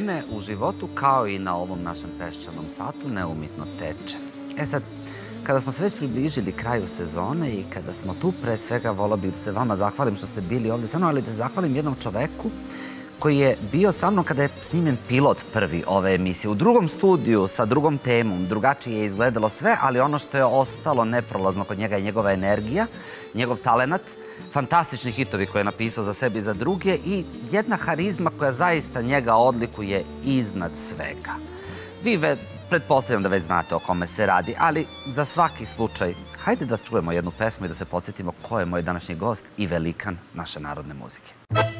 vreme u životu, kao i na ovom našem peščanom satu, neumitno teče. Sad, kada smo se već približili kraju sezone i kada smo tu, pre svega volao bih da se vama zahvalim što ste bili ovdje sa mnom, ali da zahvalim jednom čoveku koji je bio sa mnom kada je snimljen pilot prvi ove emisije. U drugom studiju, sa drugom temom, drugačije je izgledalo sve, ali ono što je ostalo neprolazno kod njega je njegova energija, njegov talenat, fantastični hitovi koje je napisao za sebe i za druge i jedna harizma koja zaista njega odlikuje iznad svega. Vi pretpostavljam da već znate o kome se radi, ali za svaki slučaj, hajde da čujemo jednu pesmu i da se podsjetimo ko je moj današnji gost i velikan naše narodne muzike.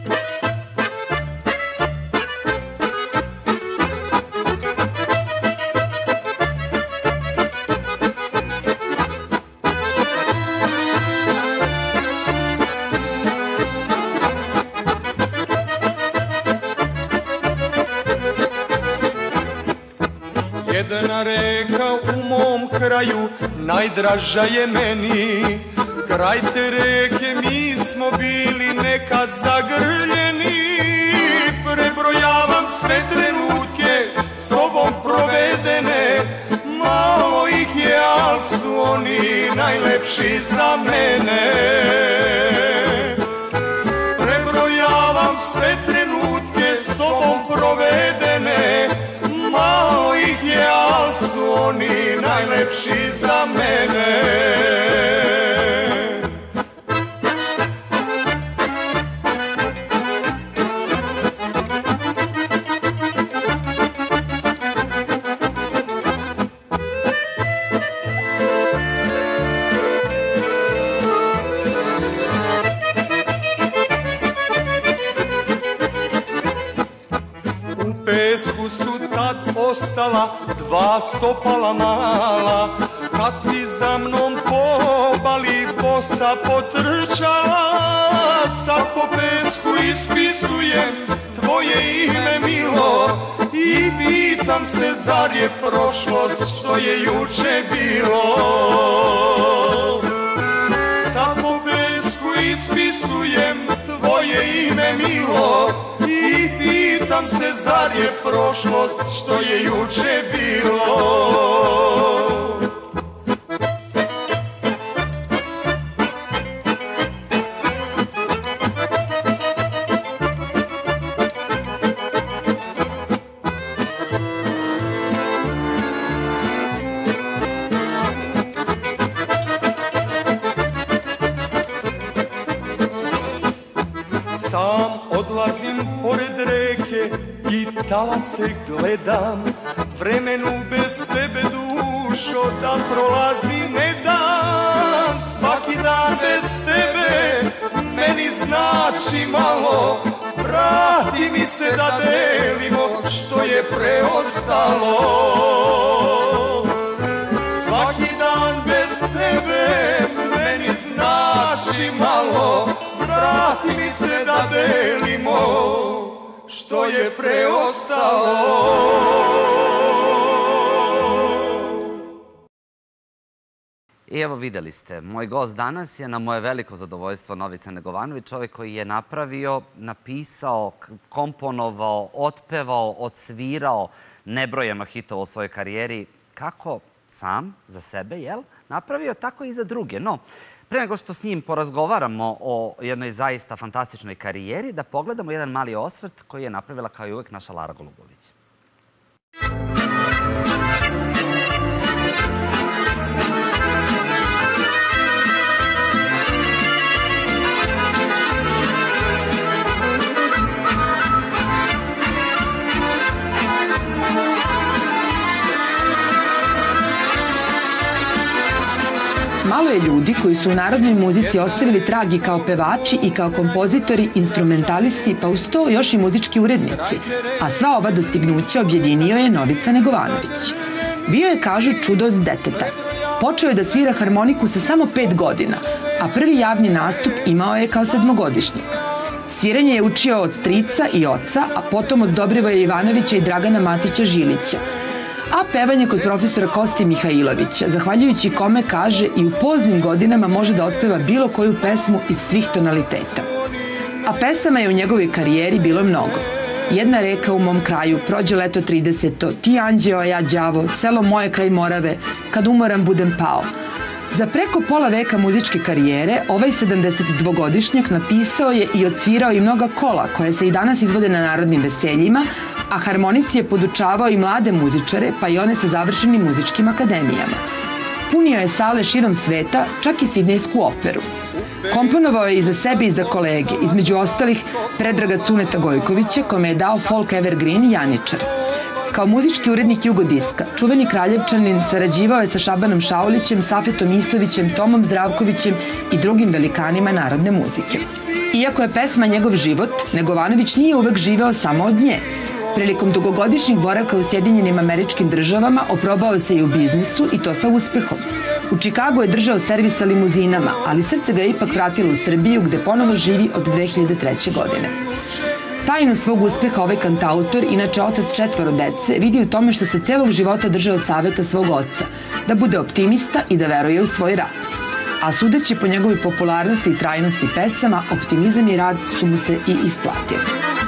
Jedna reka u mom kraju najdraža je meni. Kraj te reke mi smo bili nekad zagrljeni. Prebrojavam sve trenutke s tobom provedene. Malo ih je, al su oni najlepši za mene. Prebrojavam sve trenutke s tobom provedene. Malo ih je, al su oni najlepši za mene. Ostala dva stopala mala, kad si za mnom po obali bosa potrčala. Sad po pesku ispisujem tvoje ime milo i pitam se zar je prošlost što je juče bilo. Sad po pesku ispisujem tvoje ime milo i pitam se zar je prošlost što je juče bilo. Sam odlazim pored reke i talase gledam, vremenu bez tebe dušo da prolazi ne dam. Svaki dan bez tebe meni znači malo, vrati mi se da delimo što je preostalo. Svaki dan bez tebe meni znači malo, vrati mi se da delimo što je preostalo. I evo videli ste, moj gost danas je na moje veliko zadovoljstvo Novica Negovanović, čovjek koji je napravio, napisao, komponovao, otpevao, odsvirao nebrojeno hitova u svojoj karijeri. Kako sam za sebe, jel? Napravio tako i za druge. No, pre nego što s njim porazgovaramo o jednoj zaista fantastičnoj karijeri, da pogledamo jedan mali osvrt koji je napravila kao i uvek naša Lara Golubović. Malo je ljudi koji su u narodnoj muzici ostavili trag i kao pevači i kao kompozitori, instrumentalisti, pa uz to još i muzički urednici. A sva ova dostignuća objedinio je Novica Negovanović. Bio je, kažu, čudo od deteta. Počeo je da svira harmoniku sa samo 5 godina, a prvi javni nastup imao je kao 7-godišnjak. Sviranje je učio od strica i oca, a potom od Dobrivoja Ivanovića i Dragana Matića Žilića. A pevanje kod profesora Koste Mihajlovića, zahvaljujući kome, kaže, i u poznim godinama može da otpeva bilo koju pesmu iz svih tonaliteta. A pesama je u njegovoj karijeri bilo mnogo. Jedna reka u mom kraju, prođe leto 30. Ti anđeo, a ja đavo, selo moje kraj Morave, kad umoran budem pao. Za preko pola veka muzičke karijere, ovaj 72-godišnjak napisao je i odsvirao i mnoga kola koje se i danas izvode na narodnim veseljima, a harmonici je podučavao i mlade muzičare, pa i one sa završenim muzičkim akademijama. Punio je sale širom sveta, čak i Sidnejsku operu. Komponovao je i za sebe i za kolege, između ostalih Predraga Cuneta Gojkovića, kome je dao folk evergreen Janičar. Kao muzički urednik Jugodiska, čuveni Kraljevčanin sarađivao je sa Šabanom Šaulićem, Safetom Isovićem, Tomom Zdravkovićem i drugim velikanima narodne muzike. Iako je pesma njegov život, Negovanović nije uvek živeo samo od nje. Prilikom dugogodišnjeg boravka u Sjedinjenim Američkim Državama oprobao se i u biznisu i to sa uspehom. U Čikagu je držao servis sa limuzinama, ali srce ga je ipak vratilo u Srbiju gde ponovo živi od 2003. godine. Tajnu svog uspeha ovaj kantautor, inače otac 4 dece, vidi u tome što se celog života držao saveta svog oca, da bude optimista i da veruje u svoj rad. A sudeći po njegovoj popularnosti i trajnosti pesama, optimizam i rad su mu se i isplatili.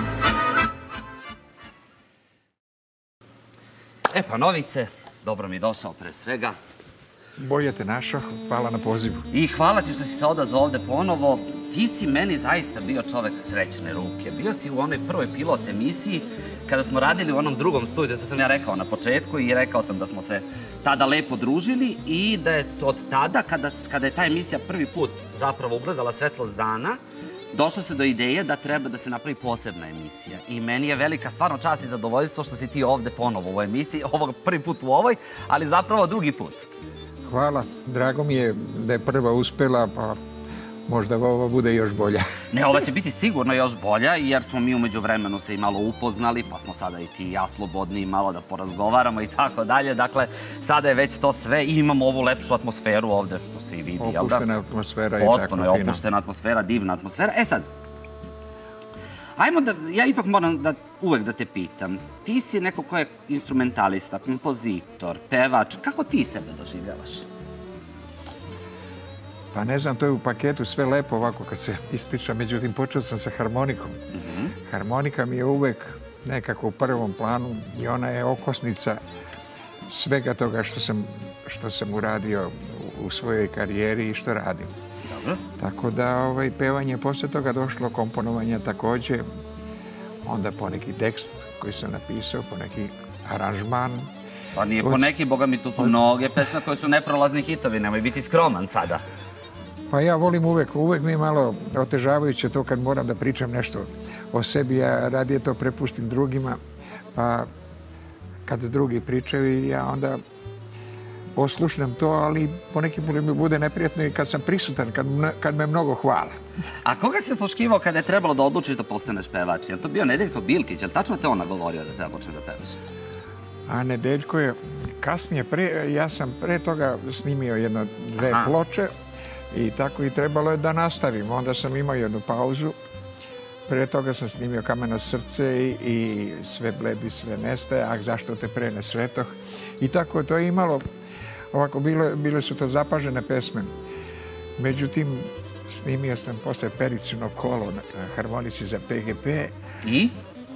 Pa Novice, dobro mi došao pre svega. Bolje te našao, hvala na pozivu. I hvala ti što si se odazvao ovde ponovo. Ti si meni zaista bio čovek srećne ruke. Bio si u onoj prvoj pilot emisiji kada smo radili u onom drugom studiju, to sam ja rekao na početku i rekao sam da smo se tada lepo družili i da je od tada, kada je ta emisija prvi put zapravo ugledala svetlost dana, došlo se do ideje da treba da se napravi posebna emisija. I meni je velika stvarno čast i zadovoljstvo što si ti ovde ponovo u ovoj emisiji, ovog prvi put u ovoj, ali zapravo drugi put. Hvala, drago mi je da je prva uspela, pa možda ova bude još bolja. Ne, ova će biti sigurno još bolja, jer smo mi umeđu vremenu se i malo upoznali, pa smo sada i ti i ja slobodni malo da porazgovaramo i tako dalje. Dakle, sada je već to sve i imamo ovu lepšu atmosferu ovde, što se i vidi. Opuštena atmosfera i tako fina. Potpuno je opuštena atmosfera, divna atmosfera. E sad, ajmo da, ja ipak moram uvek da te pitam. Ti si neko ko je instrumentalista, kompozitor, pevač. Kako ti sebe doživljavaš? Pa ne znam, to je u paketu sve lepo ovako kad se ispriča. Međutim, počeo sam sa harmonikom. Harmonika mi je uvek nekako u prvom planu i ona je okosnica svega toga što sam uradio u svojoj karijeri i što radim. Tako da pevanje posle toga došlo, komponovanje takođe, onda poneki tekst koji sam napisao, poneki aranžman. Pa nije poneki, boga mi, tu su mnoge pesme koje su neprolazni hitovi, nemoj biti skroman sada. Pa ja volim uvek mi je malo otežavajuće to kad moram da pričam nešto o sebi, ja radije to prepustim drugima, pa kad drugi pričaju ja onda oslušnem to, ali poneki put mi bude neprijatno i kad sam prisutan, kad me mnogo hvale. A koga si osluškivao kada je trebalo da odlučiš da postaneš pevač? Je li to bio Nedeljko Bilkić? Je li tačno te on nagovorio da treba počneš da pevaš? A Nedeljko je kasnije, ja sam pre toga snimio dve ploče i tako i trebalo je da nastavim. Onda sam imao jednu pauzu. Pre toga sam snimio Kameno srce i Sve bledi, sve nestaje, a zašto te pre ne svetoh. I tako to je imalo, ovako bile su to zapažene pesme. Međutim, snimio sam posle Pericino kolo na harmonici za PGP. I?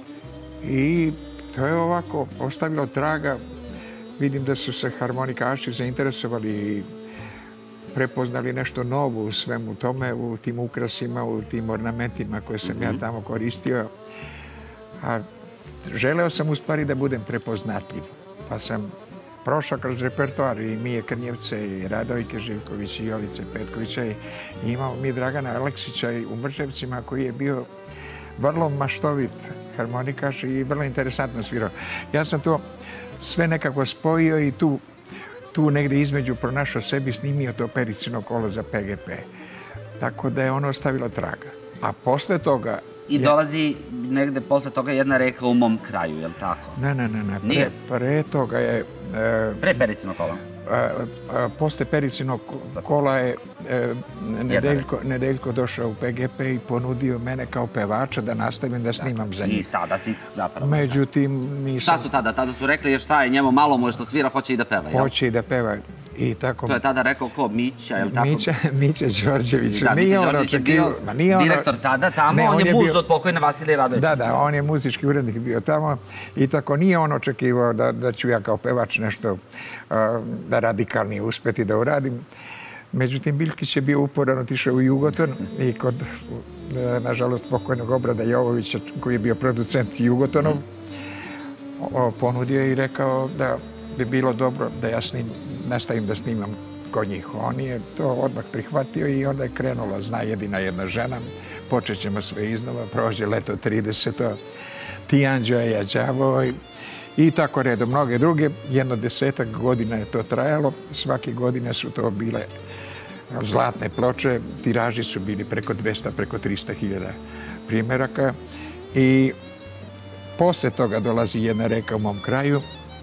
I to je ovako ostavilo traga. Vidim da su se harmonikaši zainteresovali i prepoznali nešto novo u svemu tome, u tim ukrasima, u tim ornamentima koje sam ja tamo koristio. A želeo sam u stvari da budem prepoznatljiv. Pa sam prošao kroz repertoar i Mije Krnjevce i Radojke Živković i Jovice Petkovića i imao mi Dragana Aleksića u Mrčevcima koji je bio vrlo maštovit harmonikaš i vrlo interesantno svirao. Ja sam to sve nekako spojio i tu negde između pronašao sebi, snimio to Pericino kolo za PGP. Tako da je ono ostavilo traga. A posle toga... I dolazi negde posle toga jedna reka u mom kraju, je li tako? Ne. Pre toga je... Pre Pericino kola? Posle Pericinog kola je Nedeljko došao u PGP i ponudio mene kao pevača da nastavim da snimam za njih. I tada si zapravo... Međutim, nisam... Šta su tada? Tada su rekli šta je njemu, malo mu je što svira, hoće i da peva, jel? Hoće i da peva. I tako... To je tada rekao ko? Mića, je li tako? Mića Đorđević. Da, Mića Đorđević je bio direktor tada tamo, on je muž od pokojne Vasilije Radović. Da, on je muzički urednik bio tamo i tako nije on očekivao da ću ja kao pevač nešto radikalnije uspeti da uradim. Međutim, Biljkić je bio uporan, otišao u Jugoton i kod, nažalost, pokojnog Obrada Jovovića, koji je bio producent Jugotonov, ponudio i rekao da bi bilo dobro da ja nastavim da snimam kod njih. On je to odmah prihvatio i onda je krenulo Zna jedina jedna žena, počet ćemo sve iznova, prođe leto 30. Ti Anđeo, ja đavo i tako redom. Mnoge druge, 10 godina je to trajalo, svake godine su to bile zlatne ploče, tiraži su bili preko 200, preko 300.000 primjeraka i posle toga dolazi Jedna reka u mom kraju.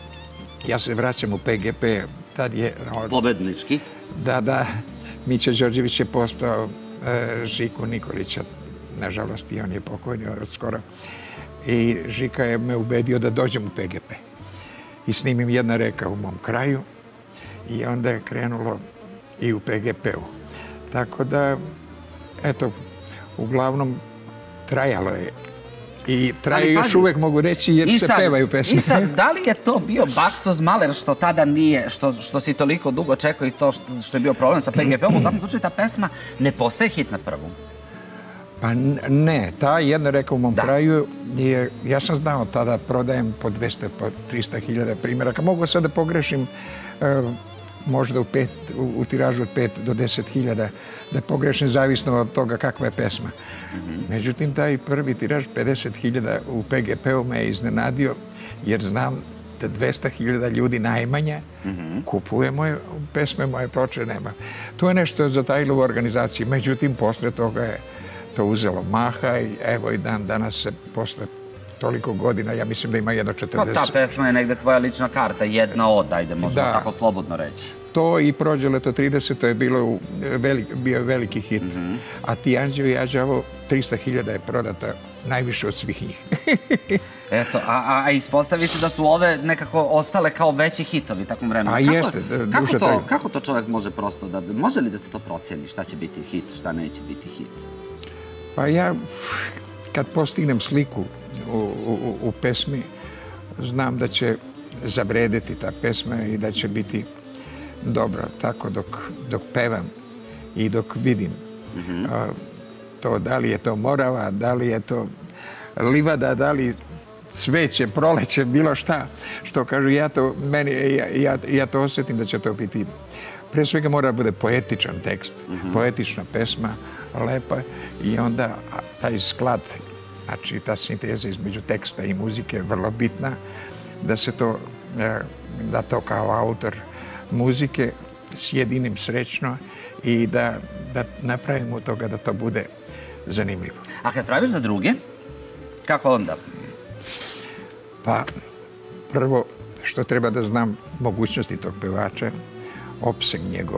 Ja se vraćam u PGP. Tad je... Pobednički. Da. Mića Đorđević je postao Žiku Nikolića. Nažalost, i on je pokojni od skoro. I Žika je me ubedio da dođem u PGP. I snimim Jedna reka u mom kraju. I onda je krenulo i u PGP-u. Tako da, eto, uglavnom trajalo je. I traje još uvek, mogu reći, jer se pevaju pesme. I sad, da li je to bio Baksos Maler što tada nije, što si toliko dugo čekao i to što je bio problem sa PGP-om? U svakom slučaju ta pesma ne postaje hit na prvom. Pa ne, ta Jedna reka u mom kraju, ja sam znao tada prodajem po 200, po 300.000 primjeraka. Mogu sad da pogrešim možda u tiražu od 5 do 10.000 da pogrešim zavisno od toga kakva je pesma. Međutim, taj prvi tiraž 50.000 u PGP-u me je iznenadio jer znam da 200.000 ljudi najmanje kupuje moje pesme, moje ploče nema. To je nešto zatajilo u organizaciji. Međutim, posle toga je to uzelo maha i evo i dan danas se posle toliko godina, ja mislim da ima jedno 40... Pa ta pesma je negde tvoja lična karta, jedna od, ajde, možemo tako slobodno reći. To i prođe leto 30, to je bio veliki hit. A Ti Anđeo, ja đavo, 300.000 je prodata, najviše od svih njih. Eto, a ispostavi se da su ove nekako ostale kao veći hitovi takvom vremenu. A jeste, duže traju. Kako to čovjek može prosto da... Može li da se to proceni šta će biti hit, šta neće biti hit? Pa ja, kad postignem sliku u pesmi, znam da će zavredeti ta pesma i da će biti dobra. Tako dok pevam i dok vidim to, da li je to Morava, da li je to livada, da li cveće, proleće, bilo šta. Što kažu, ja to osjetim da će to biti. Pre svega mora da bude poetičan tekst, poetična pesma, lepa i onda taj sklad, znači ta sinteza između teksta i muzike je vrlo bitna, da to kao autor muzike sjedinim srećno i da napravimo od toga da to bude zanimljivo. A kad praviš za druge, kako onda? Pa, prvo što treba da znam mogućnosti tog pevača, opseg njegov.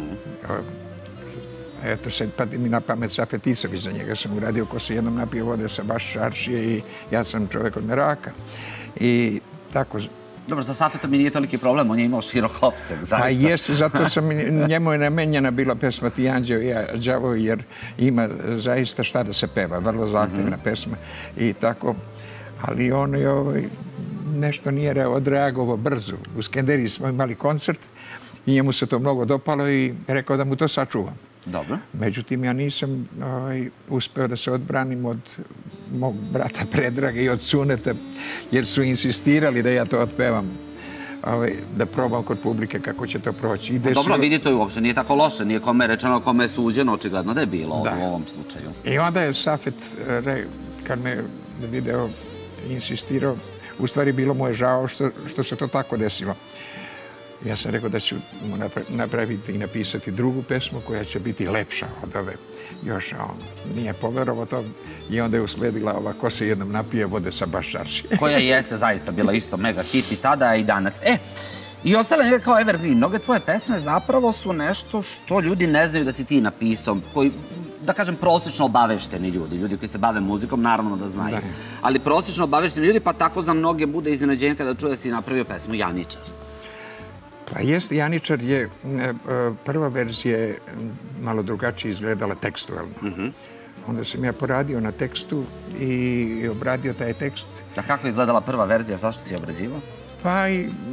Eto, sad padi mi na pamet Safet Isović, za njega sam uradio Ko se jednom napio vode sa baš Šaršije i ja sam čovjek od Meraka. I tako... Dobro, sa Safetom mi nije toliki problem, on je imao širok opseg, zaista. Pa jeste, zato sam njemu je namenjena bila pesma Ti Anđeo, ja đavo, jer ima zaista šta da se peva, vrlo zahtevna pesma i tako. Ali on je nešto nije odreagovao brzo. U Skenderiji smo imali koncert i njemu se to mnogo dopalo i rekao da mu to sačuvam. Dobro. Međutim, ja nisam uspeo da se odbranim od mog brata Predraga i od Cuneta, jer su insistirali da ja to otpevam, da probam kod publike kako će to proći. Dobro, vidi, to uopšte nije tako loše, nije kome rečeno, kome je suđeno, očigledno da je bilo u ovom slučaju. I onda je Safet, kad me video, insistirao, u stvari bilo mu je žao što se to tako desilo. Ja sam rekao da ću mu napraviti i napisati drugu pesmu koja će biti lepša od ove. Još on nije poverovao to i onda je usledila ova Ko se jednom napije vode sa baš Šaršije. Koja jeste zaista bila isto mega hit i tada i danas. I ostale nekako kao evergreen. Mnoge tvoje pesme zapravo su nešto što ljudi ne znaju da si ti napisao, koji, da kažem, prosječno obavešteni ljudi. Ljudi koji se bave muzikom, naravno da znaju. Ali prosječno obavešteni ljudi, pa tako za mnoge bude iznenađenje kada čuje da si napravio pesmu Janičar. Pa jeste, Janičar je, prva verzija je malo drugačije izgledala tekstualno. Onda sam ja poradio na tekstu i obradio taj tekst. Da, kako je izgledala prva verzija, zašto si je obrađivao? Pa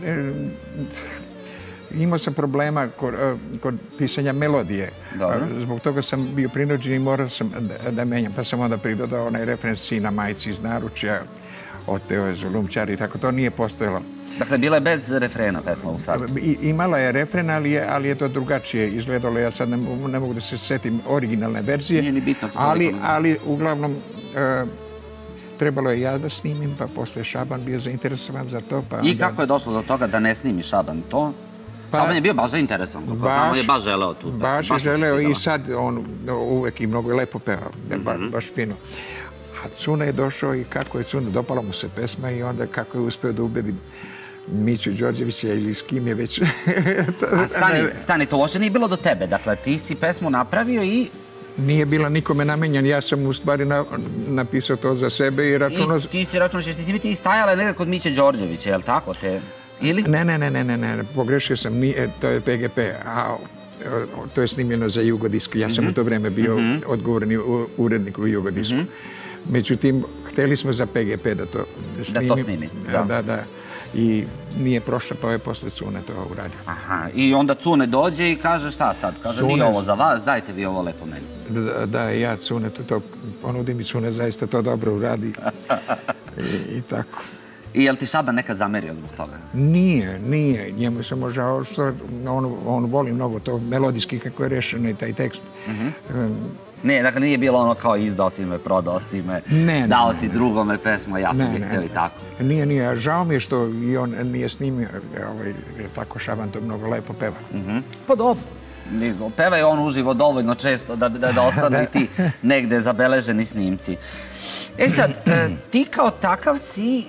imao sam problema kod pisanja melodije. Zbog toga sam bio prinuđen i morao sam da menjam. Pa sam onda pridodao onaj refren Sina majci iz naručja, oteo je zulumčar i tako. To nije postojalo. Dakle, bila je bez refrena pesma u startu? Imala je refren, ali je to drugačije izgledalo. Ja sad ne mogu da se setim originalne verzije. Nije ni bitno. Ali uglavnom trebalo je ja da snimim, pa posle Šaban bio zainteresovan za to. I kako je došlo do toga da ne snimi Šaban to? Šaban je bio baš zainteresovan. On je baš želeo tu. Baš je želeo i sad on uvek i mnogo lepo pevao. Baš fino. A Cuna je došao i kako je Cuna, dopala mu se pesma i onda kako je uspeo da ubedim Miću Đorđevića ili s kim je već... Stani, to uopšte nije bilo do tebe. Dakle, ti si pesmu napravio i... Nije bila nikome namenjen. Ja sam u stvari napisao to za sebe i računao... I ti si računao, ćeš ti biti stajala nekako kod Miće Đorđevića, je li tako te? Ili? Ne, pogrešio sam. To je PGP, a to je snimljeno za Jugodisk. Ja sam u to vreme bio odgovorni urednik u Jugodisku. Međutim, hteli smo za PGP da to snimi. Da to snimi, da. Da. I nije prošlo, pa je posle Cune to uradio. Aha, i onda Cune dođe i kaže šta sad? Kaže, nije ovo za vas, dajte vi ovo lepo meni. Da, ja Cune to ponudim i Cune zaista to dobro uradi. I tako. I je li ti Šaban nekad zamerio zbog toga? Nije. Njemu je samo žao što on voli mnogo to melodijski kako je rešeno i taj tekst. Ne, dakle nije bilo ono kao izdao si me, prodao si me, dao si drugome pesmu, a ja sam je htio i tako. Nije. Žao mi je što i on nije snimio, jer tako Šaban to mnogo lepo peva. Pa dobro. Peva je on uživo dovoljno često da ostanu i ti negde zabeleženi snimci. E sad, ti kao takav si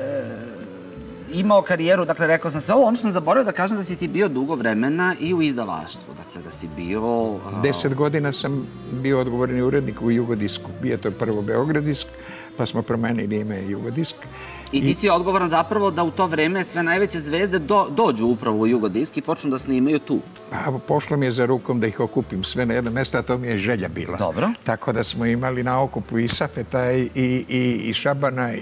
imao karijeru, dakle rekao sam sve ovo, ono što sam zaboravio da kažem da si ti bio dugo vremena i u izdavaštvu, dakle da si bio... 10 godina sam bio odgovorni urednik u Jugodisku. Bio to prvo Beogradisk, pa smo promenili ime Jugodisk. I ti si odgovoran zapravo da u to vreme sve najveće zvezde dođu upravo u Jugodisk i počnu da snimaju tu. Pošlo mi je za rukom da ih okupim sve na jedno mesto, a to mi je želja bila. Dobro. Tako da smo imali na okupu i Safeta i Šabana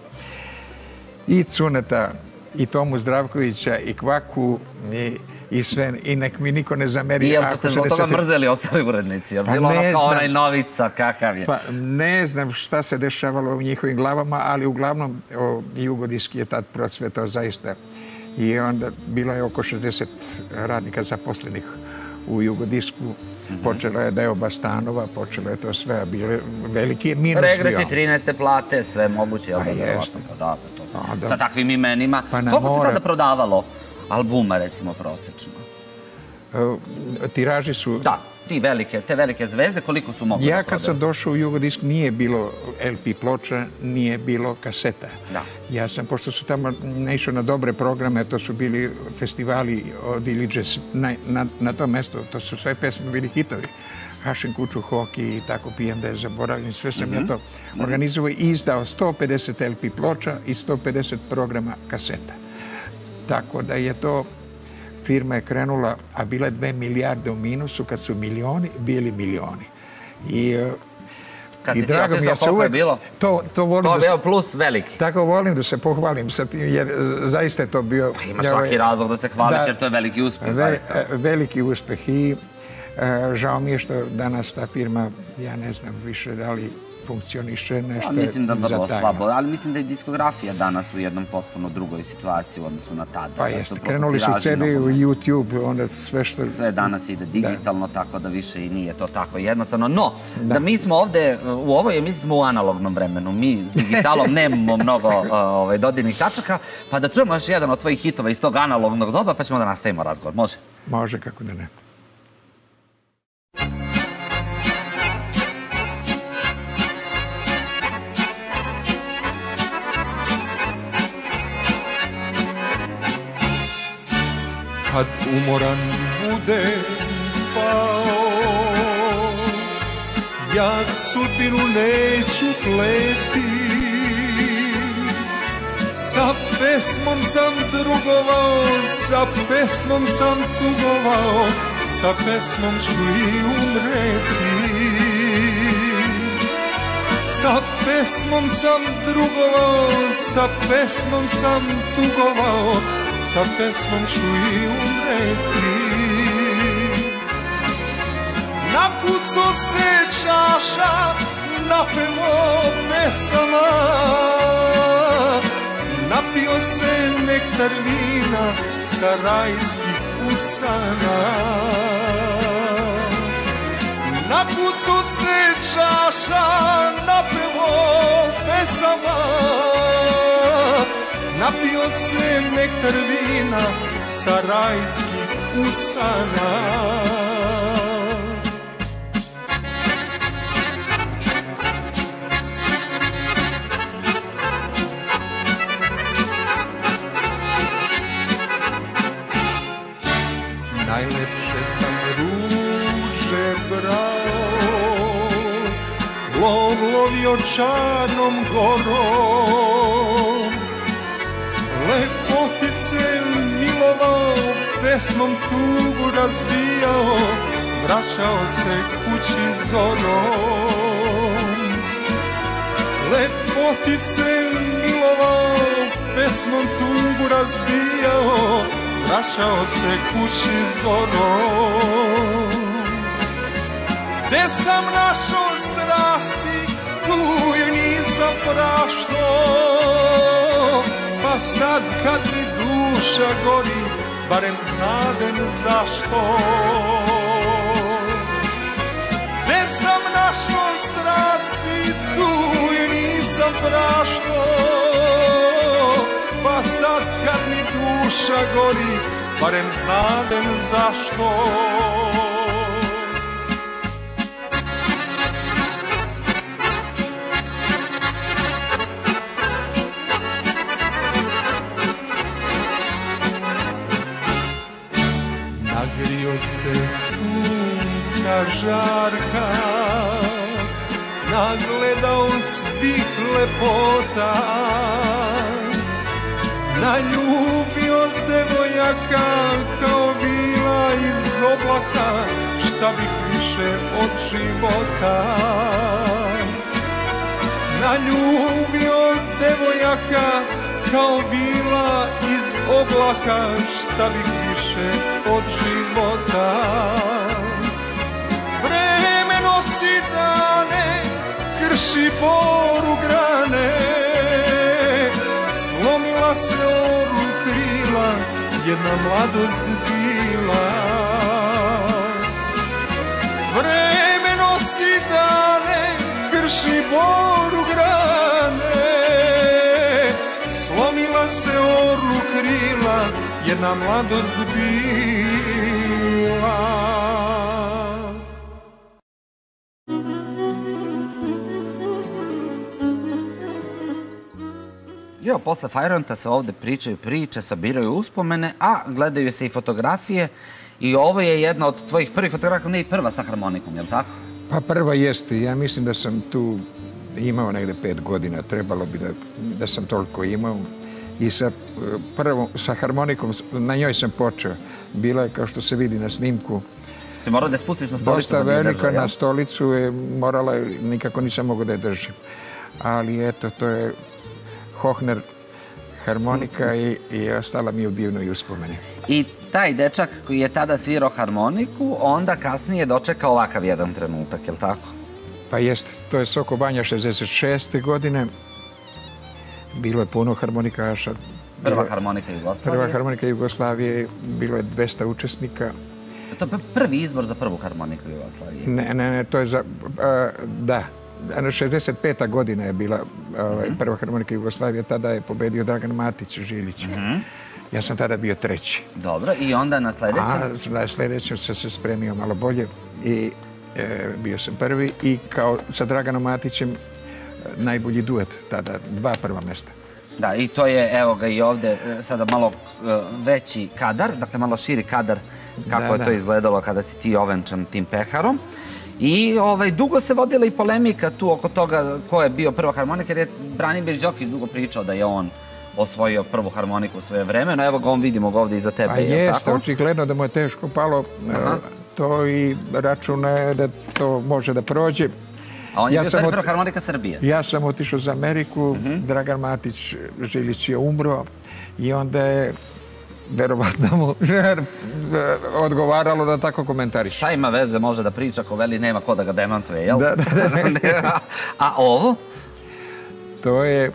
i Cuneta i Tomu Zdravkovića i Kvaku i sve, i nek mi niko ne zameri. I jel ste zbog toga mrzeli ostali urednici? Je bilo ono kao onaj Novica, kakav je? Pa ne znam šta se dešavalo u njihovim glavama, ali uglavnom Jugodisk je tad procvetao zaista. I onda bilo je oko 60 radnika zaposlenih u Jugodisku. Počela je deoba stanova, počelo je to sve, a bile veliki je minus bio. Regresi, 13. plate, sve moguće. Pa jeste. Sa takvim imenima. Koliko se tada prodavalo albuma, recimo, prosečno? Tiraži su... Da, te velike zvezde, koliko su mogli da prodaju? Ja kad sam došao u Jugodisk nije bilo LP ploča, nije bilo kaseta. Ja sam, pošto su tamo naišao na dobre programe, to su bili festivali od Iliđes na tom mestu, to su sve pesme bili hitovi. Hašin kuću, hoki i tako, pijem da je zaboravljen, sve sam ja to organizovao i izdao 150 LP ploča i 150 programa kaseta. Tako da je to, firma je krenula, a bila je 2 milijarde u minusu, kad su milioni bili milioni. Kad si ti opisao koliko je bilo? To je bio plus veliki. Tako volim da se pohvalim sa tim, jer zaista je to bio... Imaš svaki razlog da se hvališ, jer to je veliki uspeh, zaista. Veliki uspeh i žao mi je što danas ta firma, ja ne znam više da li funkcioniše nešto. Mislim da vrlo slabo, ali mislim da je diskografija danas u jednom potpuno drugoj situaciji u odnosu na tada. Pa jeste, krenuli su CD u YouTube, onda sve što... Sve danas ide digitalno, tako da više i nije to tako jednostavno. No, da mi smo ovde, u ovoj emisiji smo u analognom vremenu, mi s digitalom nemamo mnogo dodirnih tačaka, pa da čujemo još jedan od tvojih hitova iz tog analognog doba, pa ćemo da nastavimo razgovor. Može? Može, kako da ne. Kad umoran budem pao, ja sudbinu neću kleti, Sa pesmom sam drugovao, sa pesmom sam tugovao, sa pesmom ću i umreti. Sa pesmom sam drugovao, sa pesmom sam tugovao, sa pesmom ću i umreti. Napuco se čaša, napevo pesama, napio se nektar vina sa rajskih usana. Napuco se čaša, napevo pesama, napio se nektar vina sa rajskih usana. Najlepše sam ruže brao, lovio Čarnom gorom, lepotice milovao, pesmom tugu razbijao, vraćao se kući zorom. Lepotice milovao, pesmom tugu razbijao, vraćao se kući zorom. Gde sam našao strasti, tu je nisam prašto, pa sad kad mi duša gori, barem znadem zašto. Gde sam našao strasti, tu je nisam prašto, pa sad kad mi duša gori, barem znadem zašto. Nagrio se sunca žarka, nagledao svih lepota, naljubio devojaka kao bila iz oblaka, šta bih više od života. Naljubio devojaka kao bila iz oblaka, šta bih više od života. Vreme nosi dane, krši boru grane, slomila se oru krila, jedna mladost bila. Vreme nosi dane, krši boru grane, slomila se oru krila, jedna mladost bila. Jo, posle Fajronta se ovde pričaju priče, sabiraju uspomene, a gledaju se i fotografije i ovo je jedna od tvojih prvih fotografija, ne i prva sa harmonikom, je li tako? Pa prva jeste. Ja mislim da sam tu imao negde 5 godina. Trebalo bi da sam toliko imao. I sa harmonikom, na njoj sam počeo. Bila je, kao što se vidi na snimku, Si morao da je spustiš na stolicu? Dosta velika na stolicu je, morala, nikako nisam mogao da je držim. Ali eto, to je Hohner harmonika i ostala mi u divnoj uspomeni. I taj dečak koji je tada svirao harmoniku, onda kasnije dočekao ovakav jedan trenutak, je li tako? Pa jeste, to je Soko Banja 66. godine. Bilo je puno harmonikaša. Prva harmonika Jugoslavije? Prva harmonika Jugoslavije, bilo je 200 učesnika. To je prvi izbor za prvu harmoniku Jugoslavije? Ne, to je za... Da. 65. godina je bila prva harmonika Jugoslavije, tada je pobedio Dragan Matić Žilić. Ja sam tada bio 3. Dobro, i onda na sledećem? Na sledećem sam se spremio malo bolje i bio sam 1. I kao sa Draganom Matićem najbolji duet tada, 2 prva mesta. Da, i to je, evo ga i ovde, sada malo veći kadar, dakle malo širi kadar kako je to izgledalo kada si ti ovenčan tim peharom. I dugo se vodila i polemika tu oko toga ko je bio prva harmonika, jer je Branimir Đokić dugo pričao da je on osvojio prvu harmoniku u svoje vreme, no evo ga vidimo ga ovdje iza tebe. A jeste, očigledno da mu je teško palo to i računa je da to može da prođe. A on je bio stvari prva harmonika Srbije. Ja sam otišao za Ameriku, Dragan Matić Žilić je umro i onda je verovatno mu odgovaralo da tako komentariš. Šta ima veze, može da priča, ko veli nema ko da ga demantuje, jel? Da. A ovo? To je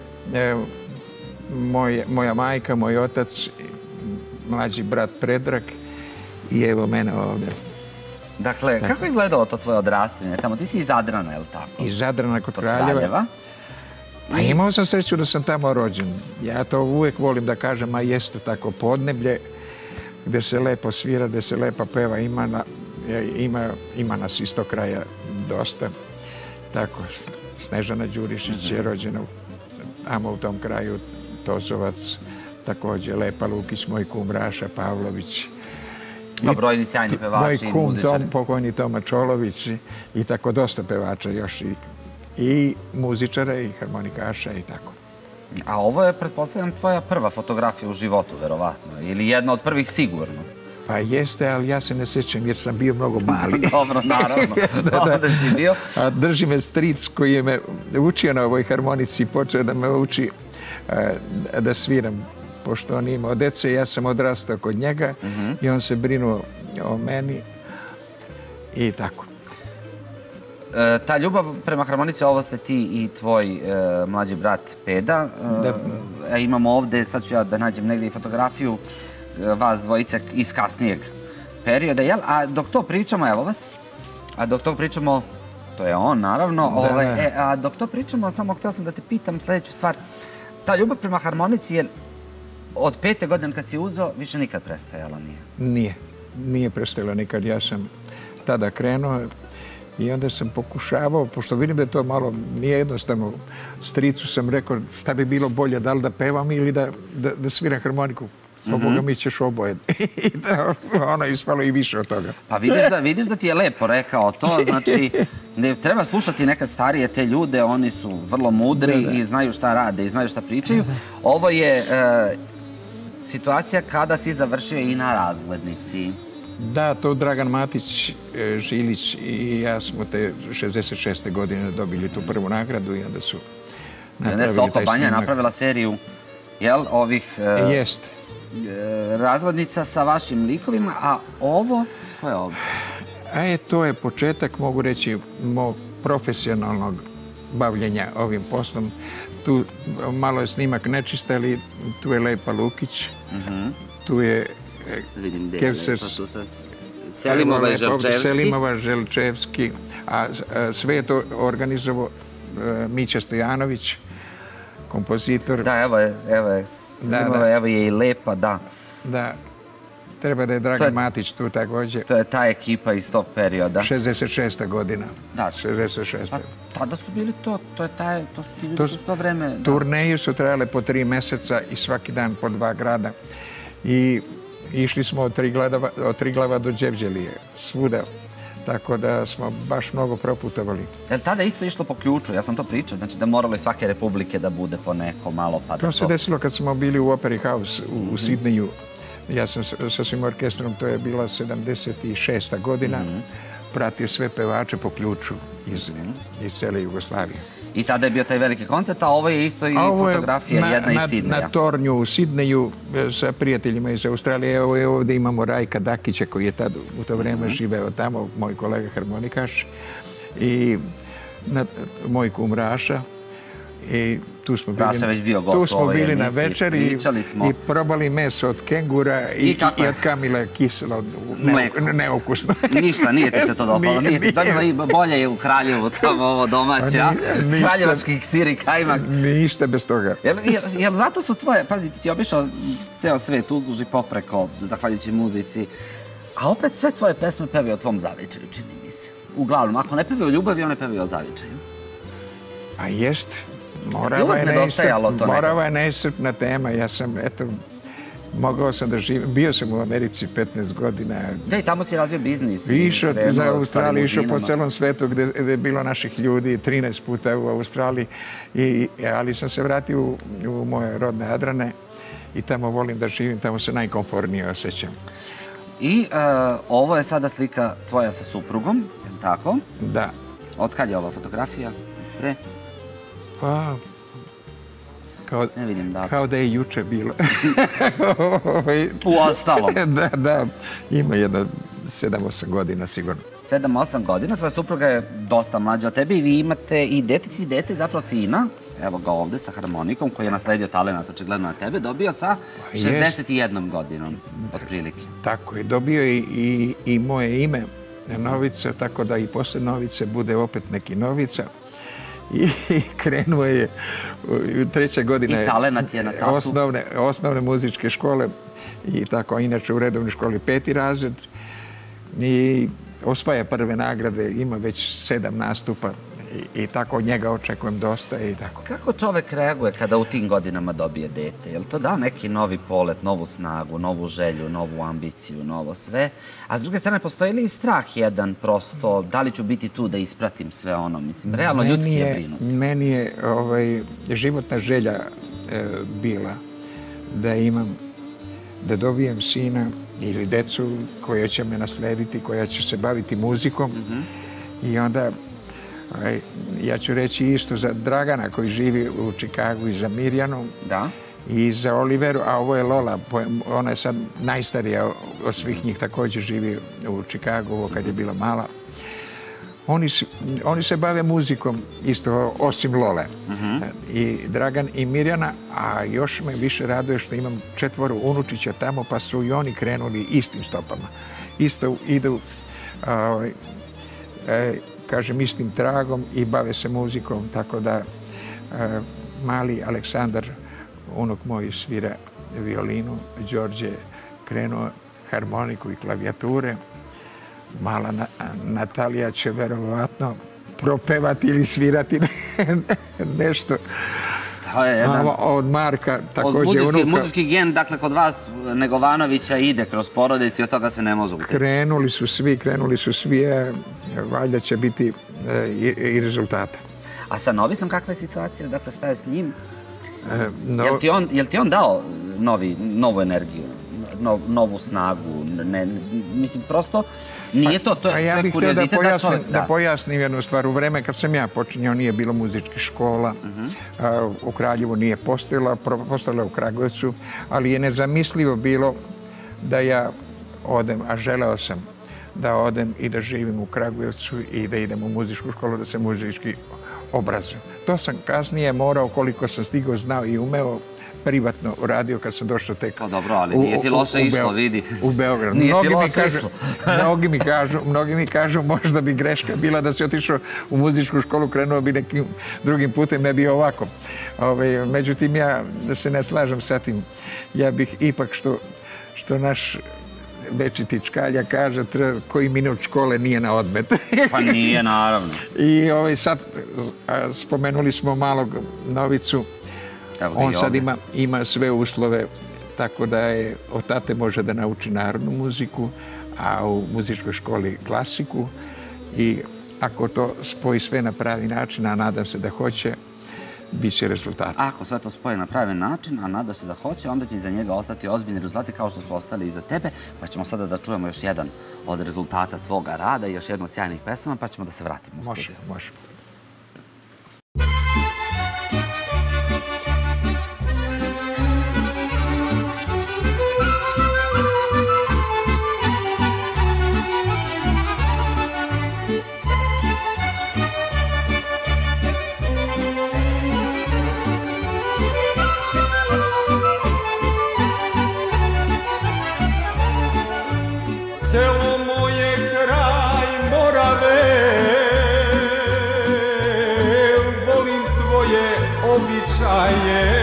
moja majka, moj otac, mlađi brat Predrag i evo mene ovdje. Dakle, kako je izgledalo to tvoje odrastanje? Tamo ti si iz Zadrana, je li tako? Iz Zadrana kod Kraljeva. Pa imao sam sreću da sam tamo rođen. Ja to uvijek volim da kažem, a jeste tako podneblje gdje se lepo svira, gdje se lepa peva. Ima nas iz tog kraja dosta. Tako, Snežana Đurišić je rođena tamo u tom kraju, Tozovac, također Lepa Lukić, moj kum Raša Pavlović. Brojni sjajni pevači i muzičari. Pokojni Toma Čolović i tako dosta pevača još i muzičara i harmonikaša i tako. A ovo je, pretpostavljam, tvoja prva fotografija u životu, verovatno, ili jedna od prvih sigurno. Pa jeste, ali ja se ne sjećam jer sam bio mnogo mali. Dobro, naravno. Ovdje si bio. A drži me stric koji je me učio na ovoj harmonici i počeo da me uči da sviram. Pošto on imao dece, ja sam odrastao kod njega i on se brinuo o meni i tako. Ta ljubav prema harmonici, ovo ste ti i tvoj mlađi brat Peda. Imamo ovdje, sad ću ja da nađem negdje i fotografiju vas dvojice iz kasnijeg perioda, jel? A dok to pričamo, evo vas, a dok to pričamo, to je on naravno, a dok to pričamo, samo htio sam da te pitam sljedeću stvar. Ta ljubav prema harmonici je od 5. godine kad si uzeo, više nikad prestajala nije? Nije prestajala nikad. Ja sam tada krenuo i onda sam pokušavao, pošto vidim da je to malo nije jednostavno, stricu sam rekao šta bi bilo bolje, da li da pevam ili da sviram harmoniku. Pa Boga mi ćeš oboje. I da ono ispalo i više od toga. Pa vidiš da ti je lepo rekao to, znači treba slušati nekad starije te ljude, oni su vrlo mudri i znaju šta rade i znaju šta pričaju. Ovo je situacija kada si završio i na razglednici. Da, to Dragan Matić Žilić i ja smo te 66. godine dobili tu prvu nagradu i onda su napravili taj snimak. Soko Banja je napravila seriju, jel, ovih razglednica sa vašim likovima, a ovo, to je ovo? To je početak, mogu reći, mog profesionalnog bavljenja ovim poslom. Tu malo je snimak nečist, ali tu je Lepa Lukić, tu je Kevser Selimova Želčevski, a sve je to organizovao Mića Stojanović, kompozitor. Da, evo je Selimova, evo je i Lepa, da. Da, treba da je Dragan Matić tu također. To je ta ekipa iz tog perioda. 66. godina. Da. 66. Pa tada su bili to su ti ljudi u to vreme. Turneje su trajale po 3 mjeseca i svaki dan po 2 grada. I išli smo od Triglava do Đevđelije, svuda. Tako da smo baš mnogo proputovali. Je li tada isto išlo po ključu? Ja sam to pričao, znači da moralo iz svake republike da bude po neko malo pa da to... To se desilo kad smo bili u Opera House u Sidneju. Ja sam sa svim orkestrom, to je bila 76. godina, pratio sve pevače po ključu iz cele Jugoslavije. I tada je bio taj veliki koncert, a ovo je isto i fotografija jedna iz Sidneja. Na tornju u Sidneju sa prijateljima iz Australije. Evo ovdje imamo Rajka Dakića koji je tad u to vreme živeo tamo, moj kolega harmonikaš i moj kum Raša. I tu smo bili na večer i probali meso od kengura i od kamile kiselo, neukusno. Ništa, nije ti se to dopalo. Bolje je u Kraljevu tamo ovo domaća, kraljevački sir i kajmak. Ništa bez toga. Jel zato su tvoje, pazi, ti si obišao ceo svet uzduž i popreko, zahvaljujući muzici, a opet sve tvoje pesme pevaju o tvom zavičaju, čini mi se. Uglavnom, ako ne pevaju o ljubavi, one pevaju o zavičaju. A jest. Morava je neiscrpna tema. Ja sam, mogao sam da živim. Bio sam u Americi 15 godina. Da, i tamo si razvio biznis. Išao za Australiju, išao po celom svetu gde je bilo naših ljudi, 13 puta u Australiji, ali sam se vratio u moje rodne Adrane i tamo volim da živim, tamo se najkomfortnije osjećam. I ovo je sada slika tvoja sa suprugom, je li tako? Da. Od kad je ova fotografija? Pre? Pa... Ne vidim da. Kao da je juče bilo. U ostalom. Da, ima jedno 7-8 godina sigurno. 7-8 godina, tvoja supruga je dosta mlađa od tebe i vi imate i dete, zapravo sina, evo ga ovde sa harmonikom, koji je nasledio talenat očigledno na tebe, dobio sa 61 godinom, otprilike. Tako je, dobio je i moje ime, Novica, tako da i posle Novice bude opet neki Novica. I krenuo je, 3. godina i talenat je na tatu. Osnovne muzičke škole i tako, inače u redovnoj školi 5. razred i osvaja prve nagrade, ima već 7 nastupa i tako od njega očekujem dosta i tako. Kako čovek reaguje kada u tim godinama dobije dete? Je li to da neki novi polet, novu snagu, novu želju, novu ambiciju, novo sve? A s druge strane, postoji li i strah jedan prosto, da li ću biti tu da ispratim sve ono? Mislim, realno ljudski je brinut. Meni je životna želja bila da imam, da dobijem sina ili decu koja će me naslediti, koja će se baviti muzikom i onda ja ću reći isto za Dragana koji živi u Čikagu i za Mirjanu i za Oliveru, a ovo je Lola, ona je sad najstarija od svih njih, također živi u Čikagu, ovo kad je bila mala. Oni se bave muzikom isto osim Lole. I Dragan i Mirjana, a još me više raduje što imam 4 unučića tamo, pa su i oni krenuli istim stopama. Isto idu kažem, istim tragom i bave se muzikom, tako da mali Aleksandar, unuk moj, svira violinu, Đorđe krenuo harmoniku i klavijature, mala Natalija će verovatno propevati ili svirati nešto. Od Marka, također unuka. Muzički gen, dakle, kod vas, Negovanovića, ide kroz porodicu i od toga se ne može utjecati. Krenuli su svi, valjda će biti i rezultata. A sa Novicom kakva je situacija? Dakle, šta je s njim? Je li ti on dao novu energiju, novu snagu? Mislim, prosto nije to, to je kuriozitet da čovjek... Da pojasnim jednu stvar. U vreme kad sam ja počinjao nije bilo muzičkih škola, u Kraljevu nije postojala, postojala u Kragujevcu, ali je nezamislivo bilo da ja odem, a želeo sam da odem i da živim u Kragujevcu i da idem u muzičku školu, da se muzički obrazujem. To sam kasnije morao, koliko sam stigao, znao i umeo, privatno uradio kad sam došao tek Pa dobro, ali nije ti loše išlo, vidi. U Beograd. Nije ti loše išlo. Mnogi mi kažu možda bi greška bila da si otišao u muzičku školu, krenuo bi nekim drugim putem, ne bi ovako. Međutim, ja se ne slažem sa tim. Ja bih ipak što naš večiti Čkalja kaže, koji minut škole nije na odmet. Pa nije, naravno. I sad spomenuli smo malog Novicu. On sad ima sve uslove, tako da od tate može da nauči narodnu muziku, a u muzičkoj školi klasiku. I ako to spoji sve na pravi način, a nadam se da hoće, bit će rezultat. Ako sve to spoji na pravi način, a nada se da hoće, onda će iza njega ostati ozbiljni rezultati kao što su ostali iza tebe. Pa ćemo sada da čujemo još jedan od rezultata tvoga rada i još jednu od sjajnih pesama, pa ćemo da se vratimo u studiju. Može. Selo moje kraj Morave, volim tvoje običaje.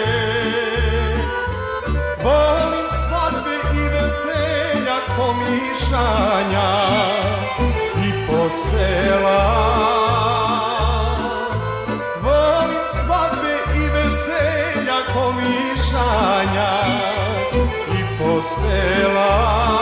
Volim svadbe i veselja, komišanja i posela. Volim svadbe i veselja, komišanja sela.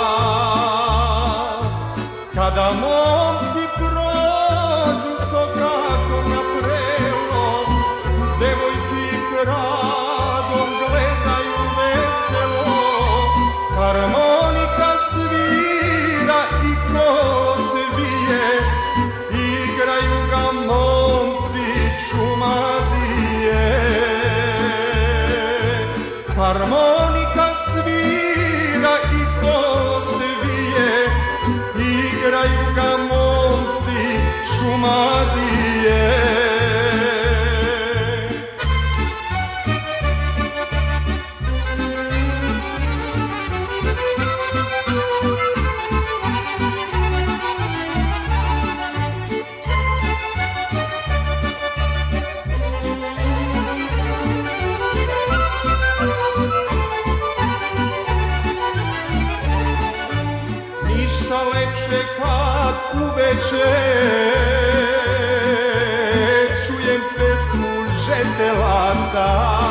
Kada momci prođu sokako na prelo, devojki kradom gledaju veselo. Harmonika svira i kolo se vije, igraju ga momci Šumadije. Harmonika svira i kolo se vije, igraju ga momci Šumadije. Ništa lepše kad uveče čujem pesmu žetelaca.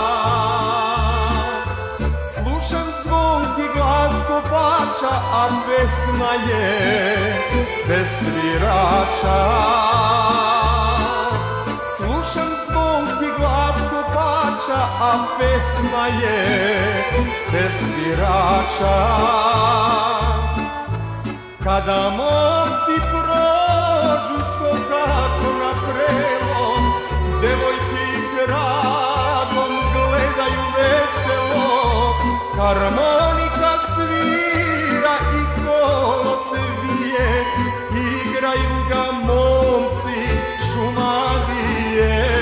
Slušam zvonki glas kopača, a pesma je bez svirača. Slušam zvonki glas kopača, a pesma je bez svirača. Kada momci prođu sokako na prelo, devojki kradom gledaju veselo. Harmonika svira i kolo se vije, igraju ga momci Šumadije.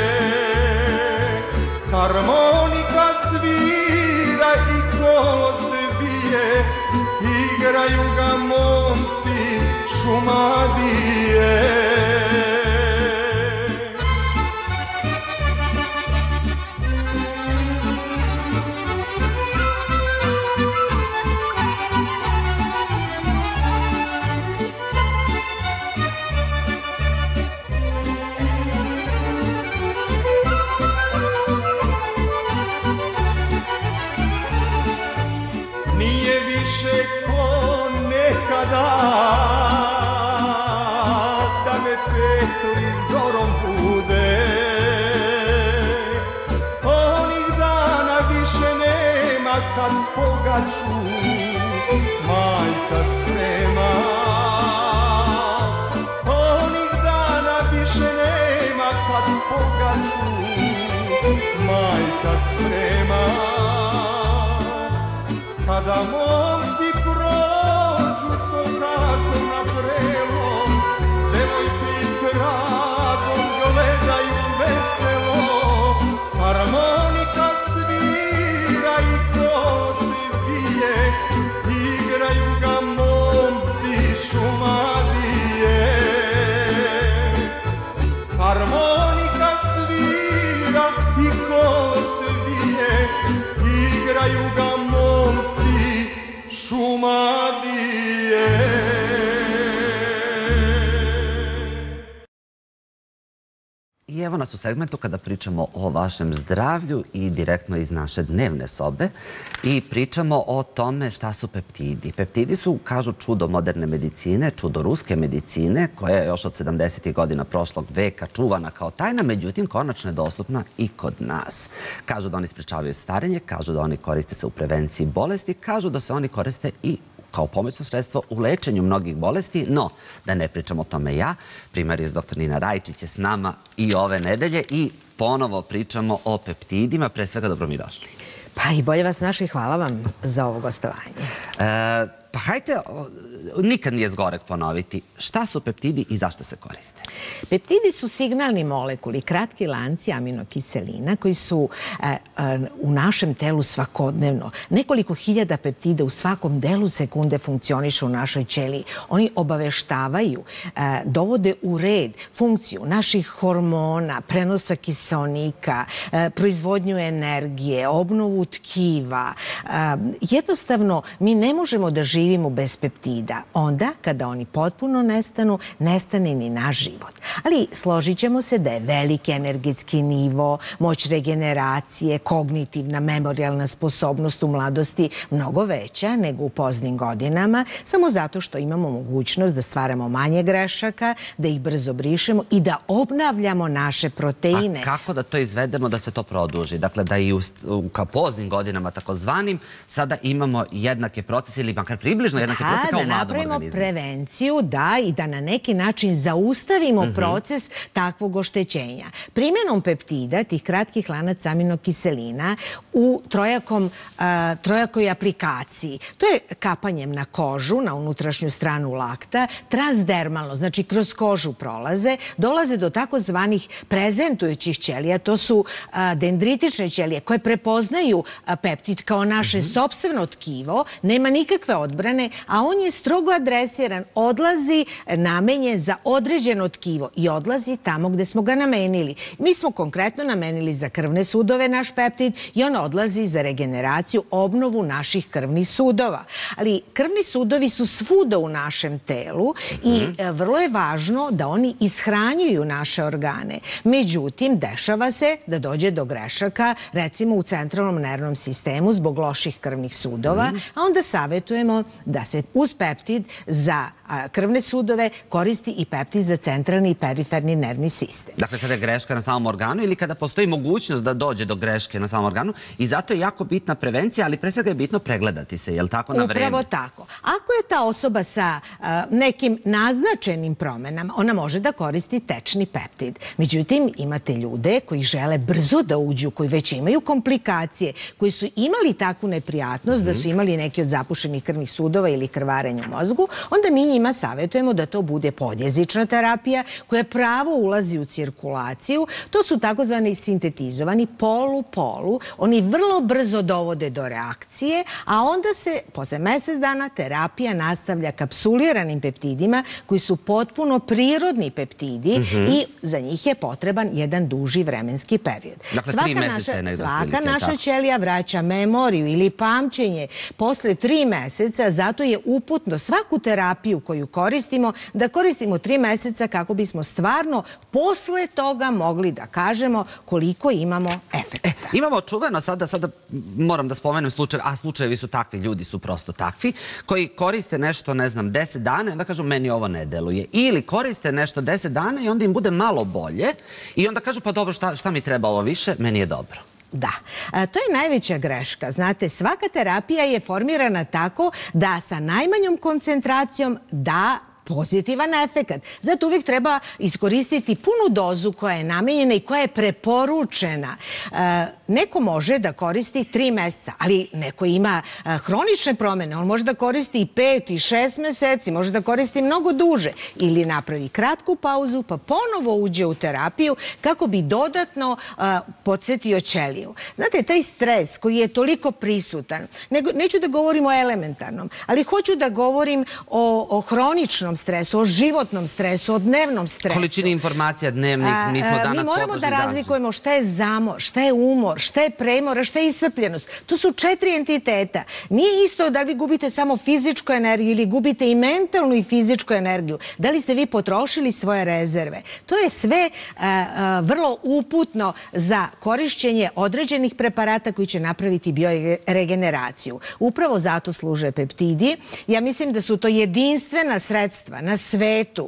Harmonika svira i kolo se vije, igraju ga momci Šumadije. Nije više ko nekada da me petli zorom bude. Onih dana više nema kad pogaču majka sprema. Onih dana više nema kad pogaču majka sprema. Kada momci prođu sokako na prelo, devojki kradom gledaju veselo. Harmonika svira i kolo se vije, igraju ga momci Šumadije. Harmonika svira i kolo se vije, igraju ga momci Šumadije. I evo nas u segmentu kada pričamo o vašem zdravlju i direktno iz naše dnevne sobe i pričamo o tome šta su peptidi. Peptidi su, kažu, čudo moderne medicine, čudo ruske medicine, koja je još od 70. godina prošlog veka čuvana kao tajna, međutim, konačno je dostupna i kod nas. Kažu da oni sprečavaju starenje, kažu da oni koriste se u prevenciji bolesti, kažu da se oni koriste i kao pomoćno sredstvo u lečenju mnogih bolesti, no da ne pričam o tome ja. Primarijus dr. Nina Rajčić je s nama i ove nedelje i ponovo pričamo o peptidima. Pre svega, dobro mi došli. Pa i bolje vas našli, hvala vam za ovo gostovanje. Pa hajte, nikad nije zgorek ponoviti, šta su peptidi i zašto se koriste? Peptidi su signalni molekuli, kratki lanci aminokiselina koji su u našem telu svakodnevno. Nekoliko hiljada peptida u svakom delu sekunde funkcioniše u našoj ćeliji. Oni obaveštavaju, dovode u red funkciju naših hormona, prenosa kiseonika, proizvodnju energije, obnovu tkiva. Jednostavno, mi ne možemo da živimo bez peptida. da onda kada oni potpuno nestanu, nestane ni naš život. Ali složit ćemo se da je veliki energetski nivo, moć regeneracije, kognitivna, memorijalna sposobnost u mladosti mnogo veća nego u poznim godinama, samo zato što imamo mogućnost da stvaramo manje grešaka, da ih brzo brišemo i da obnavljamo naše proteine. A kako da to izvedemo da se to produži? Dakle, da i u poznim godinama, takozvanim, sada imamo jednake procese ili makar približno jednake procese kao u mladom organizmu. Da napravimo prevenciju, da, i da na neki način zaustavimo proces takvog oštećenja. Primjenom peptida, tih kratkih lanaca aminokiselina, u trojakoj aplikaciji, to je kapanjem na kožu, na unutrašnju stranu lakta, transdermalno, znači kroz kožu prolaze, dolaze do takozvanih prezentujućih ćelija, to su dendritične ćelije koje prepoznaju peptid kao naše sopstveno tkivo, nema nikakve odbrane, a on je strogo adresiran, odlazi namenjen za određeno tkivo i odlazi tamo gde smo ga namenili. Mi smo konkretno namenili za krvne sudove naš peptid i on odlazi za regeneraciju, obnovu naših krvnih sudova. Ali krvni sudovi su svuda u našem telu i vrlo je važno da oni ishranjuju naše organe. Međutim, dešava se da dođe do grešaka, recimo u centralnom nervnom sistemu zbog loših krvnih sudova, a onda savjetujemo da se uz peptid za krvne sudove koristi i peptid za centralni i periferni nervni sistem. Dakle, kada je greška na samom organu ili kada postoji mogućnost da dođe do greške na samom organu i zato je jako bitna prevencija, ali pre svega je bitno pregledati se, je li tako, na vreme? Upravo tako. Ako je ta osoba sa nekim naznačenim promenama, ona može da koristi tečni peptid. Međutim, imate ljude koji žele brzo da uđu, koji već imaju komplikacije, koji su imali takvu neprijatnost da su imali neki od zapušenih krvnih sudova ili krvarenja u mozgu, onda mi njima savjetujemo da to bude podjezična terapija koja pravo ulazi u cirkulaciju. To su takozvani sintetizovani polu-polu. Oni vrlo brzo dovode do reakcije, a onda se posle mesec dana terapija nastavlja kapsuliranim peptidima koji su potpuno prirodni peptidi i za njih je potreban jedan duži vremenski period. Dakle, 3 meseca je negdje otprilike. Svaka naša ćelija vraća memoriju ili pamćenje posle 3 meseca, zato je uputno svaku terapiju koju koristimo da koristimo 3 meseca kako bismo stvarno posle toga mogli da kažemo koliko imamo efekta. Imamo čuveno, sada moram da spomenem slučaje, a slučajevi su takvi, ljudi su prosto takvi, koji koriste nešto, ne znam, 10 dana i onda kažu meni ovo ne deluje. Ili koriste nešto 10 dana i onda im bude malo bolje i onda kažu pa dobro, šta mi treba ovo više, meni je dobro. Da, to je najveća greška. Znate, svaka terapija je formirana tako da sa najmanjom koncentracijom da pozitivan efekat. Zato uvijek treba iskoristiti punu dozu koja je namenjena i koja je preporučena. Neko može da koristi 3 meseca, ali neko ima hronične promene. On može da koristi i 5 i 6 meseci, može da koristi mnogo duže. Ili napravi kratku pauzu pa ponovo uđe u terapiju kako bi dodatno podsjetio ćeliju. Znate, taj stres koji je toliko prisutan, neću da govorim o elementarnom, ali hoću da govorim o hroničnom stresu, o životnom stresu, o dnevnom stresu. Količini informacija dnevnih, mi smo danas podložni. Mi moramo da razlikujemo šta je zamor, šta je umor, šta je premor, a šta je iscrpljenost. To su 4 entiteta. Nije isto da li vi gubite samo fizičku energiju ili gubite i mentalnu i fizičku energiju. Da li ste vi potrošili svoje rezerve? To je sve vrlo uputno za korišćenje određenih preparata koji će napraviti bioregeneraciju. Upravo zato služe peptidi. Ja mislim da su to jedinstvena sredstva na svetu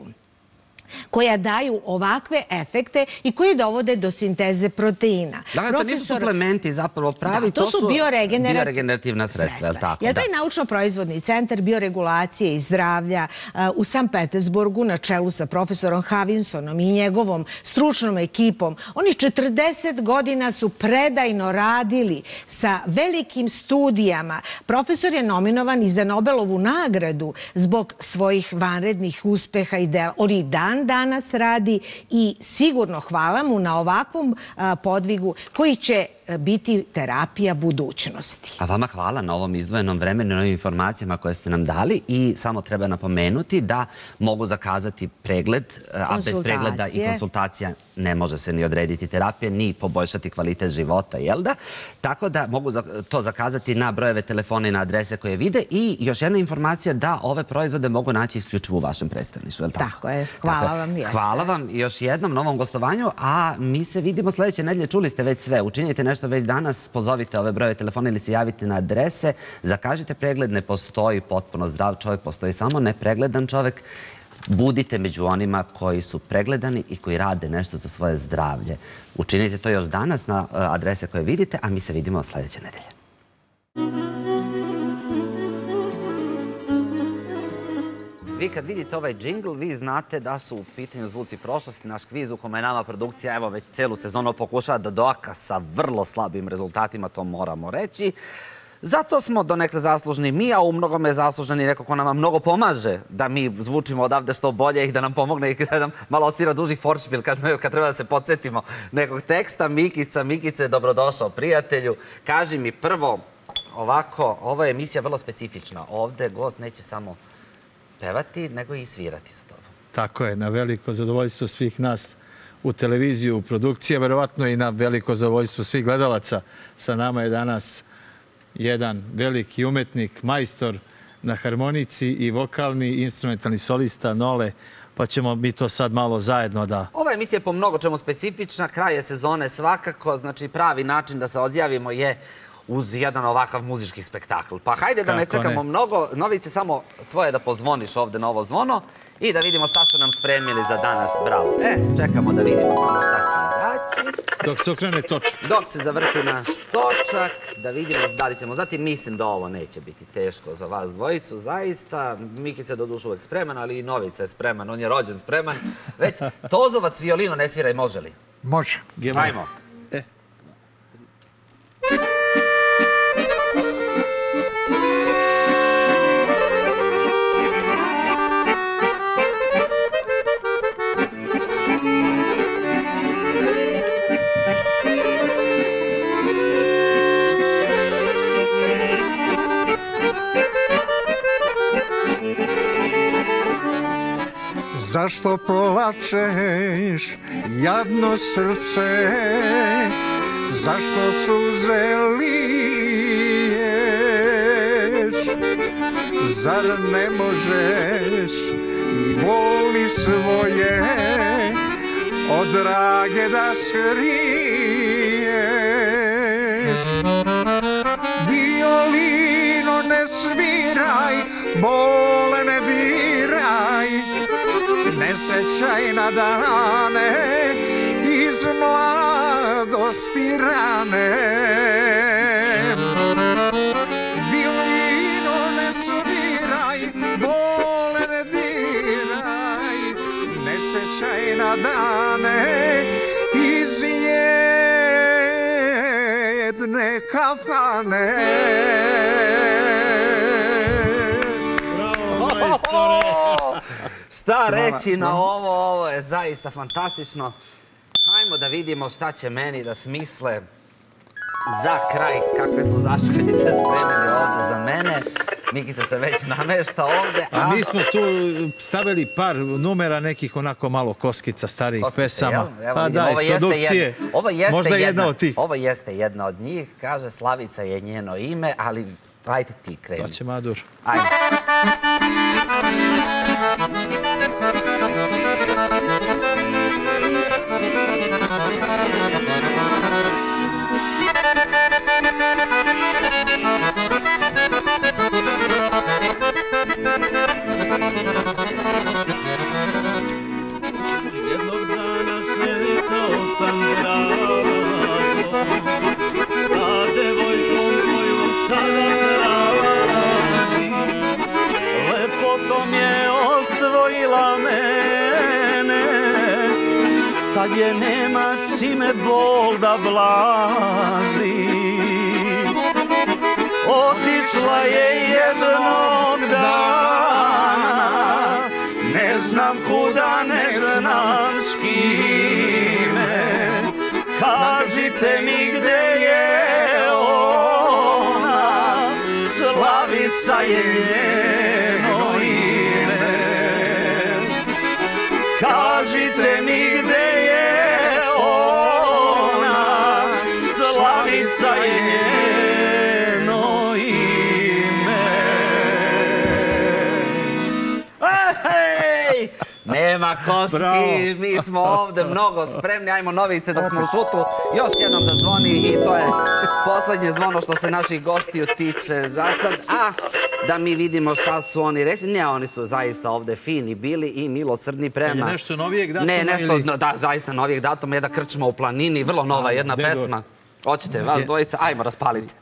koja daju ovakve efekte i koji dovode do sinteze proteina. Dakle, to nisu suplementi zapravo pravi, to su bioregenerativna sredstva, je li tako? Jer taj naučno-proizvodni centar bioregulacije i zdravlja u San Petersburgu na čelu sa profesorom Havinsonom i njegovom stručnom ekipom, oni 40 godina su predajno radili sa velikim studijama. Profesor je nominovan i za Nobelovu nagradu zbog svojih vanrednih uspeha i dela. On i danas radi i sigurno hvala mu na ovakvom podvigu koji će biti terapija budućnosti. A vama hvala na ovom izdvojenom vremenu i novim informacijama koje ste nam dali i samo treba napomenuti da mogu zakazati pregled, a bez pregleda i konsultacija ne može se ni odrediti terapija, ni poboljšati kvalitet života, jel da? Tako da mogu to zakazati na brojeve telefona i na adrese koje vide i još jedna informacija da ove proizvode mogu naći isključivo u vašem predstavništvu, jel tako? Tako je, hvala vam. Hvala vam još jednom novom gostovanju, a mi se vidimo sljedeće nedelje. Čuli ste već sve, učinite nešto već danas, pozovite ove brojeve telefona ili se javite na adrese, zakažite pregled, ne postoji potpuno zdrav čovjek, postoji samo nepregledan čovjek. Budite među onima koji su pregledani i koji rade nešto za svoje zdravlje. Učinite to još danas na adrese koje vidite, a mi se vidimo sljedeće nedelje. Vi kad vidite ovaj džingl, vi znate da su u pitanju zvuci prošlosti. Naš kviz u kome je nama produkcija evo već celu sezonu pokušava da doaka sa vrlo slabim rezultatima, to moramo reći. Zato smo donekle zaslužni mi, a u mnogome je zaslužen i neko ko nama mnogo pomaže da mi zvučimo odavde što bolje i da nam pomogne i da nam malo odsvira duži foršpil kad treba da se podsjetimo nekog teksta. Mikice, dobrodošao prijatelju. Kaži mi prvo, ovako, ova je emisija vrlo specifična. Ovde gost neće samo pevati, nego i svirati sa tobom. Tako je, na veliko zadovoljstvo svih nas u televiziji, u produkciji, verovatno i na veliko zadovoljstvo svih gledalaca. Sa nama je danas jedan veliki umetnik, majstor na harmonici i vokalni instrumentalni solista Nole, pa ćemo mi to sad malo zajedno da... Ova emisija je po mnogo čemu specifična, kraj je sezone svakako, znači pravi način da se odjavimo je uz jedan ovakav muzički spektakl. Pa hajde da ne čekamo mnogo. Novice, samo tvoje da pozvoniš ovde na ovo zvono i da vidimo šta su nam spremili za danas. Bravo. Čekamo da vidimo samo šta će izaći. Dok se okrene točak. Dok se zavrti naš točak, da vidimo da li ćemo. Zatim mislim da ovo neće biti teško za vas dvojicu, zaista. Mikica je doduše uvek spreman, ali i Novica je spreman, on je rođen spreman. Već Tozovac violino ne sviraj, može li? Može. Ajmo. Zašto plačeš, jadno srce, zašto suze liješ, zar ne možeš i boli svoje od drage da skriješ? Violino ne sviraj, bole ne diraj, ne sećaj na dane iz mladosti rane. Violino ne sviraj, bole ne diraj, ne sećaj na dane iz jedne kafane. Bravo, majstore! Šta reći na ovo? Ovo je zaista fantastično. Hajmo da vidimo šta će meni da smisle za kraj, kakve su začkoljice spremili ovde za mene. Mikica se već namešta ovde. A mi smo tu stavili par numera nekih onako malo koskica starijih pesama. Pa da, iz produkcije. Možda jedna od tih. Ovo jeste jedna od njih. Kaže, Slavica je njeno ime, ali ajde ti kreni. To će Madur. Ajde. Jednog dana šetao sam gradom sa devojkom koju sada tražim. Lepotom je osvojila mene, sad je nema čime bol da blaži. Otišla je jednog dana, ne znam kuda, ne znam s kime. Kažite mi gde je je njeno ime. Kažite mi gde je ona, Slavica je njeno ime. Hej! Nema koski, mi smo ovde mnogo spremni, ajmo Novice dok smo u šutu. Još jednom zazvoni i to je poslednje zvono što se naših gostiju tiče za sad. A da mi vidimo šta su oni reći. Ne, oni su zaista ovde fini bili i milosrdni prema... Je nešto novijeg datuma? Ne, nešto, da, zaista novijeg datuma, jedna krčma u planini, vrlo nova jedna pesma. Hoćete vas dvojica, ajmo raspalite.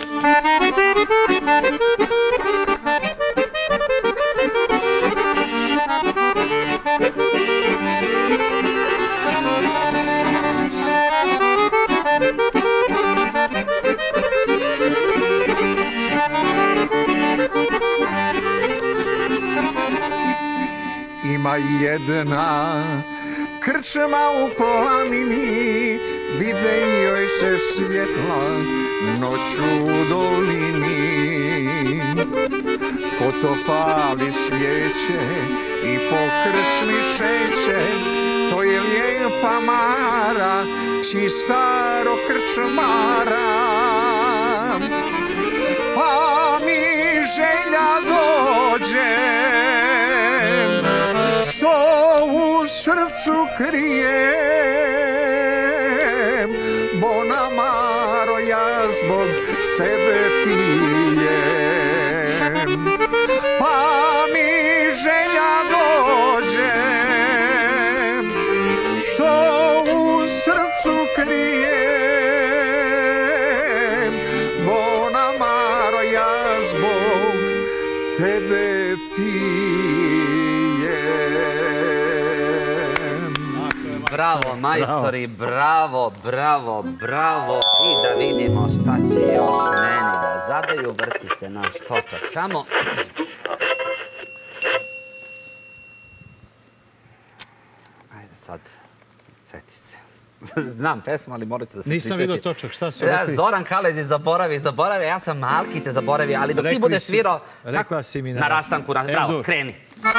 Ima jedna krčma u planini, vide joj se svjetla noću u dolini. Ko to pali svijeće i po krčmi šeće, to je lijepa Mara, kći staro krčmara. Pa mi želja dođe, što u srcu krijem, Bona Maro, ja zbog tebe pijem. Pa mi želja dođe, što u srcu krijem, Bona Maro, ja zbog tebe pijem. Bravo, majstori, bravo, bravo, bravo. I da vidimo šta će još meni da zadaju. Vrti se naš točak tamo. Ajde sad, seti se. Znam pesmu, ali morat ću da se prisetim. Nisam vidio točak, šta su rekli? Zoran Kalezi, zaboravi. Ja sam Malkice zaboravio, ali dok ti budeš svirao... Rekla si mi na rastanku. Bravo, kreni.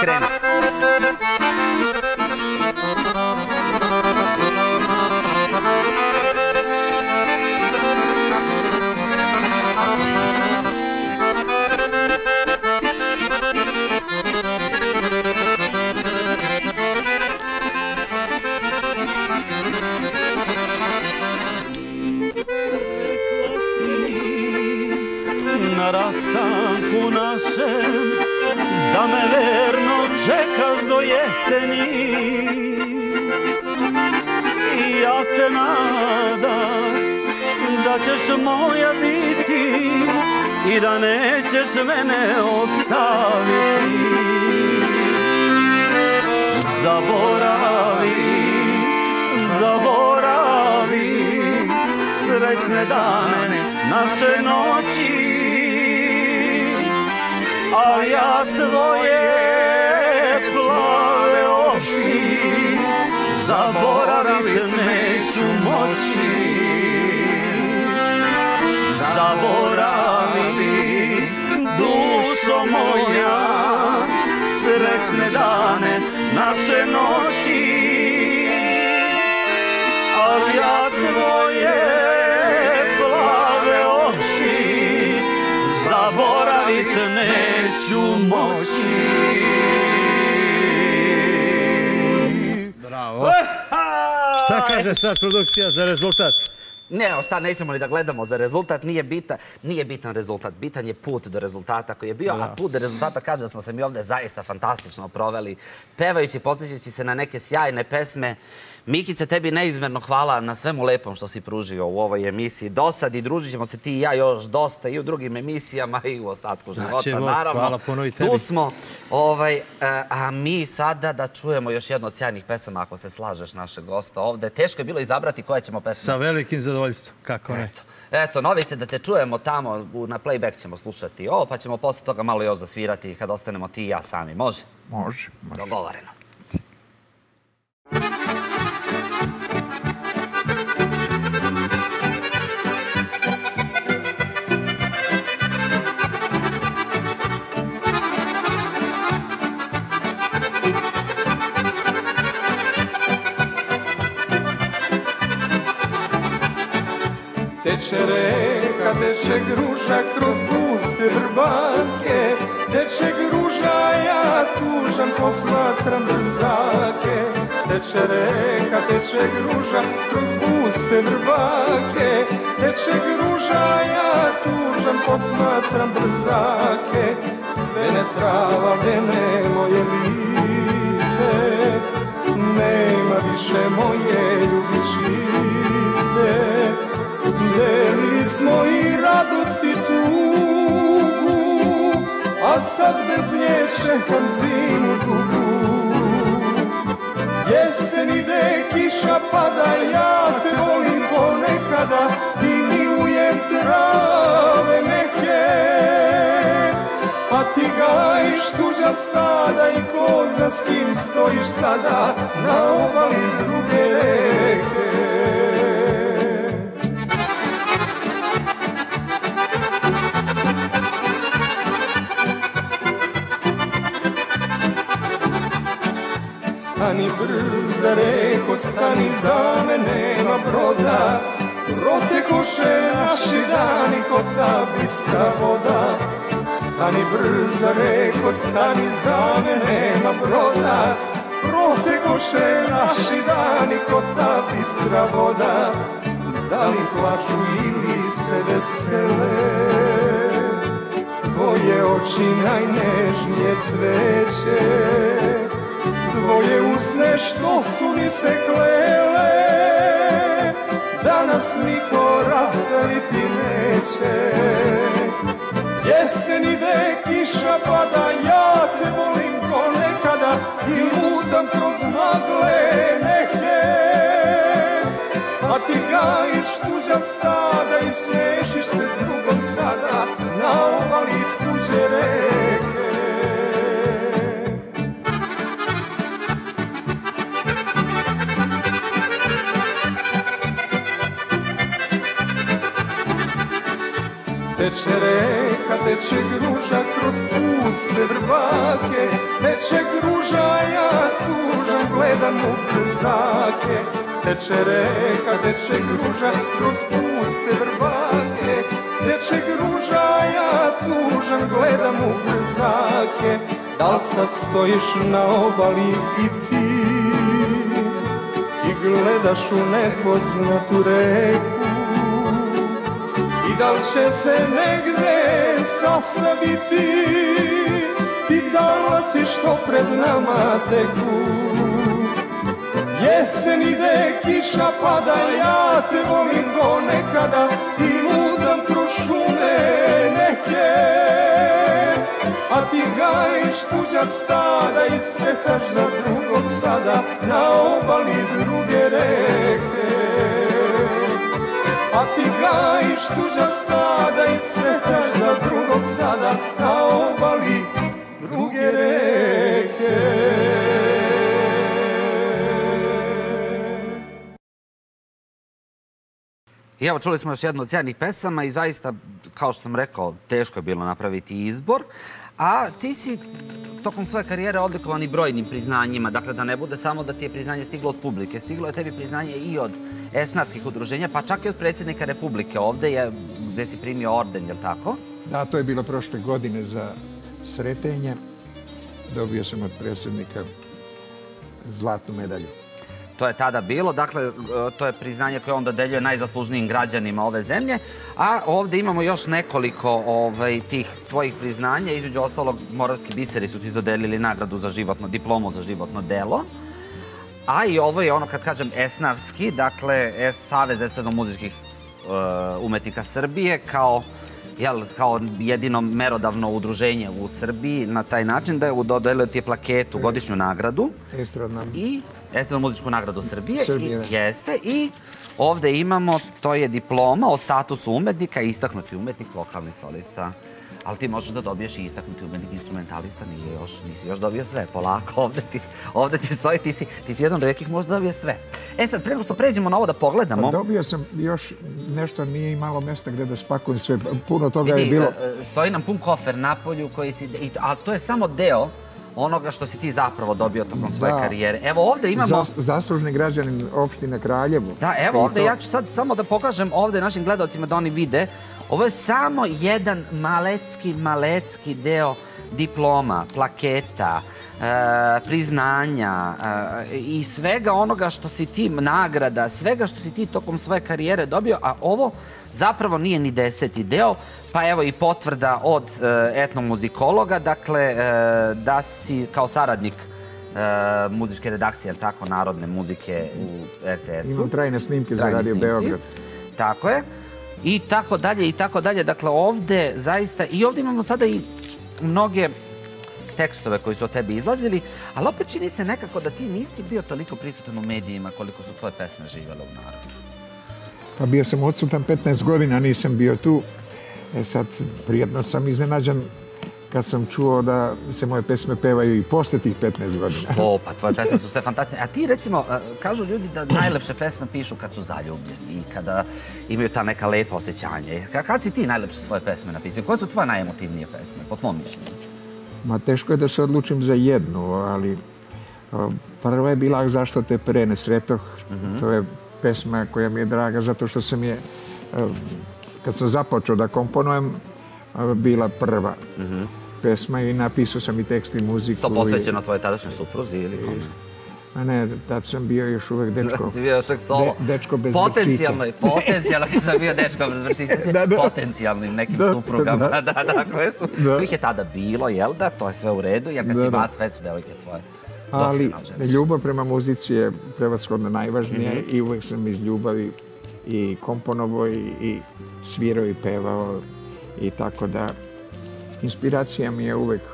Na rastanku našem, da me verno čekaš do jeseni. I ja se nadam da ćeš moja biti i da nećeš mene ostaviti. Zaboravi srećne dane naše noći, a ja tvoje plave oči zaboravit neću moći. Zaboravi, dušo moja, srećne dane naše noći, ali ja tvoje plave oči zaboravit neću moći. Bravo. Šta kaže sad produkcija za rezultat? Ne, šta, nećemo li da gledamo za rezultat, nije bitan rezultat, bitan je put do rezultata koji je bio, a put do rezultata kaže da smo se mi ovde zaista fantastično proveli, pevajući, podsjećajući se na neke sjajne pesme. Mikice, tebi neizmerno hvala na svemu lepom što si pružio u ovoj emisiji do sad i družit ćemo se ti i ja još dosta i u drugim emisijama i u ostatku života, naravno. Hvala puno i tebi. Tu smo, a mi sada da čujemo još jednu od sjajnih pesama, ako se slažeš, našeg gosta ovde. Teško je bilo izabrati koje ćemo pesme. Sa velikim zadovoljstvom, kako ne. Eto, Novice, da te čujemo tamo, na playback ćemo slušati ovo, pa ćemo posle toga malo još zasvirati kad ostanemo ti i ja sami. Može? Može. Dogovoreno. teče gruža kroz guste vrbanke, teče gruža, ja tužan posmatram brzake. Teče reka, teče gruža kroz guste vrbanke, teče gruža, ja tužan posmatram brzake. Vene trava, vene moje lice, nema više moje ljubičice. Delili smo i radost i tugu, a sad bez nje čekam zimu dugu. Jesen ide, kiša pada, ja te volim ponekada i milujem trave meke. A ti gajiš tuđa stada i ko zna s kim stojiš sada na obali druge reke. Stani brza reko, stani, za me nema broda, protekoše naši dani ko ta bista voda. Stani brza reko, stani, za me nema broda, protekoše naši dani ko ta bistra voda. Da li plaču ili se vesele, tvoje oči najnežnije cveće, tvoje usne što su mi se klele, da nas niko rastaviti neće. Jesen ide, kiša pada, ja te volim ko nekada i lutam kroz magle neke. A ti gajiš tuđa stada i smešiš se drugom sada na obali tuđe reke. Teče reka, teče gruža kroz puste vrbake, teče gruža, ja tužan gledam u brzake. Teče reka, teče gruža kroz puste vrbake, teče gruža, ja tužan gledam u brzake. Da li sad stojiš na obali i ti i gledaš u nepoznatu reku? I da li će se negde sastaviti ti talasi što pred nama teku? Jesen ide, kiša pada, ja te volim ko nekada i lutam kroz šume neke. A ti gajiš tuđa stada i cvetaš za drugog sada na obali druge reke. A ti gajiš tuđa stada i cvetaš za drugog sada na obali druge reke. I evo, čuli smo još jednu od sjajnih pesama i zaista, kao što sam rekao, teško je bilo napraviti izbor. A ti si tokom svoje karijere odlikovan i brojnim priznanjima. Dakle, da ne bude samo da ti je priznanje stiglo od publike. Stiglo je tebi priznanje i od esnafskih udruženja, pa čak i od predsjednika Republike. Ovde je gde si primio orden, je li tako? Da, to je bilo prošle godine za Sretenje. Dobio sam od predsjednika zlatnu medalju. To je tada bilo, dakle, to je priznanje koje on dodeljuje najzaslužnijim građanima ove zemlje. A ovde imamo još nekoliko tih tvojih priznanja. Između ostalog, Moravski biseri su ti dodelili nagradu za životno, diplomu za životno delo. A i ovo je ono, kad kažem esnavski, dakle, Savez estradno-muzičkih umetnika Srbije kao jedino merodavno udruženje u Srbiji na taj način da je dodelio ti je plaketu, godišnju nagradu. I estradno-muzičku nagradu Srbije. Jeste. I ovde imamo, to je diploma o statusu umetnika, istaknuti umetnik, vokalni solista. Ali ti možeš da dobiješ i istaknuti umetnik, instrumentalista, nisi još dobio sve, polako, ovde ti stoji, ti si jedan od nekih možda dobije sve. E sad, prema što pređemo na ovo da pogledamo... Dobio sam još nešto, nije imalo mesta gde da spakujem sve, puno toga je bilo... Stoji nam pun kofer na polju koji si... Ali to je samo deo onoga što si ti zapravo dobio tokom svoje karijere. Evo ovde imamo... Zaslužni građanin opštine Kraljevo. Da, evo ovde, ja ću sad samo da pokažem ovde našim gledalcima da oni vide Ovo je samo jedan malecki deo diploma, plaketa, priznanja i svega onoga što si ti, nagrada, svega što si ti tokom svoje karijere dobio, a ovo zapravo nije ni 10. deo, pa evo i potvrda od etnomuzikologa, dakle da si kao saradnik muzičke redakcije, ali tako, narodne muzike u RTS-u. Imam trajne snimke za Radio Beograd. Tako je. I tako dalje, i tako dalje. Dakle, ovde zaista, i ovde imamo sada i mnoge tekstove koji su o tebi izlazili, ali opet čini se nekako da ti nisi bio toliko prisutan u medijima koliko su tvoje pesme živjele u narodu. Pa bio sam odsutan 15 godina, nisam bio tu. Sad, prijetno sam iznenađen kad sam čuo da se moje pesme pevaju i posle tih 15 godina. Što? Pa tvoje pesme su sve fantastične. A ti, recimo, kažu ljudi da najlepše pesme pišu kad su zaljubljeni i kada imaju ta neka lepa osjećanja. Kad si ti najlepše svoje pesme napisao? Koje su tvoje najemotivnije pesme, po tvom mišljenju? Ma teško je da se odlučim za jednu, ali prva je bila Zašto te pre sretoh. To je pesma koja mi je draga zato što sam je, kad sam započeo da komponujem, bila prva pesma i napisao sam i tekst i muziku. To posvećeno tvojoj tadašnjoj supruzi ili kome? A ne, tad sam bio još uvek dečko. Si bio još uvek solo. Dečko bez vrčića. Potencijalno, kad sam bio dečko bez vrčića, potencijalnim nekim suprugama. Da, koje su. Kojih je tada bilo, jel da? To je sve u redu, jer kad si vas, sve su devojke tvoje. Ali ljubav prema muzici je prevashodno najvažnija i uvek sam iz ljubavi i komponovao i svirao i pevao i tako da inspiracija mi je uvek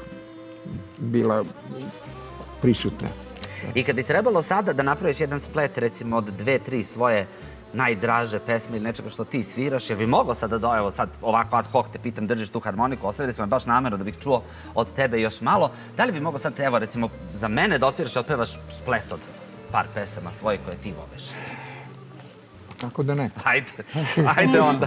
bila prisutna. I kad bi trebalo sada da napraviš jedan splet, recimo od 2-3 svoje najdraže pesme ili nečega što ti sviraš, jer bi mogao sada da, evo sad ovako ad hoc te pitam, držiš tu harmoniku, ostavili smo je baš namjerno da bih čuo od tebe još malo, da li bi mogao sad, evo recimo, za mene da osviraš i otpevaš splet od par pesama svojih koje ti voliš? Kako da ne? Ajde onda.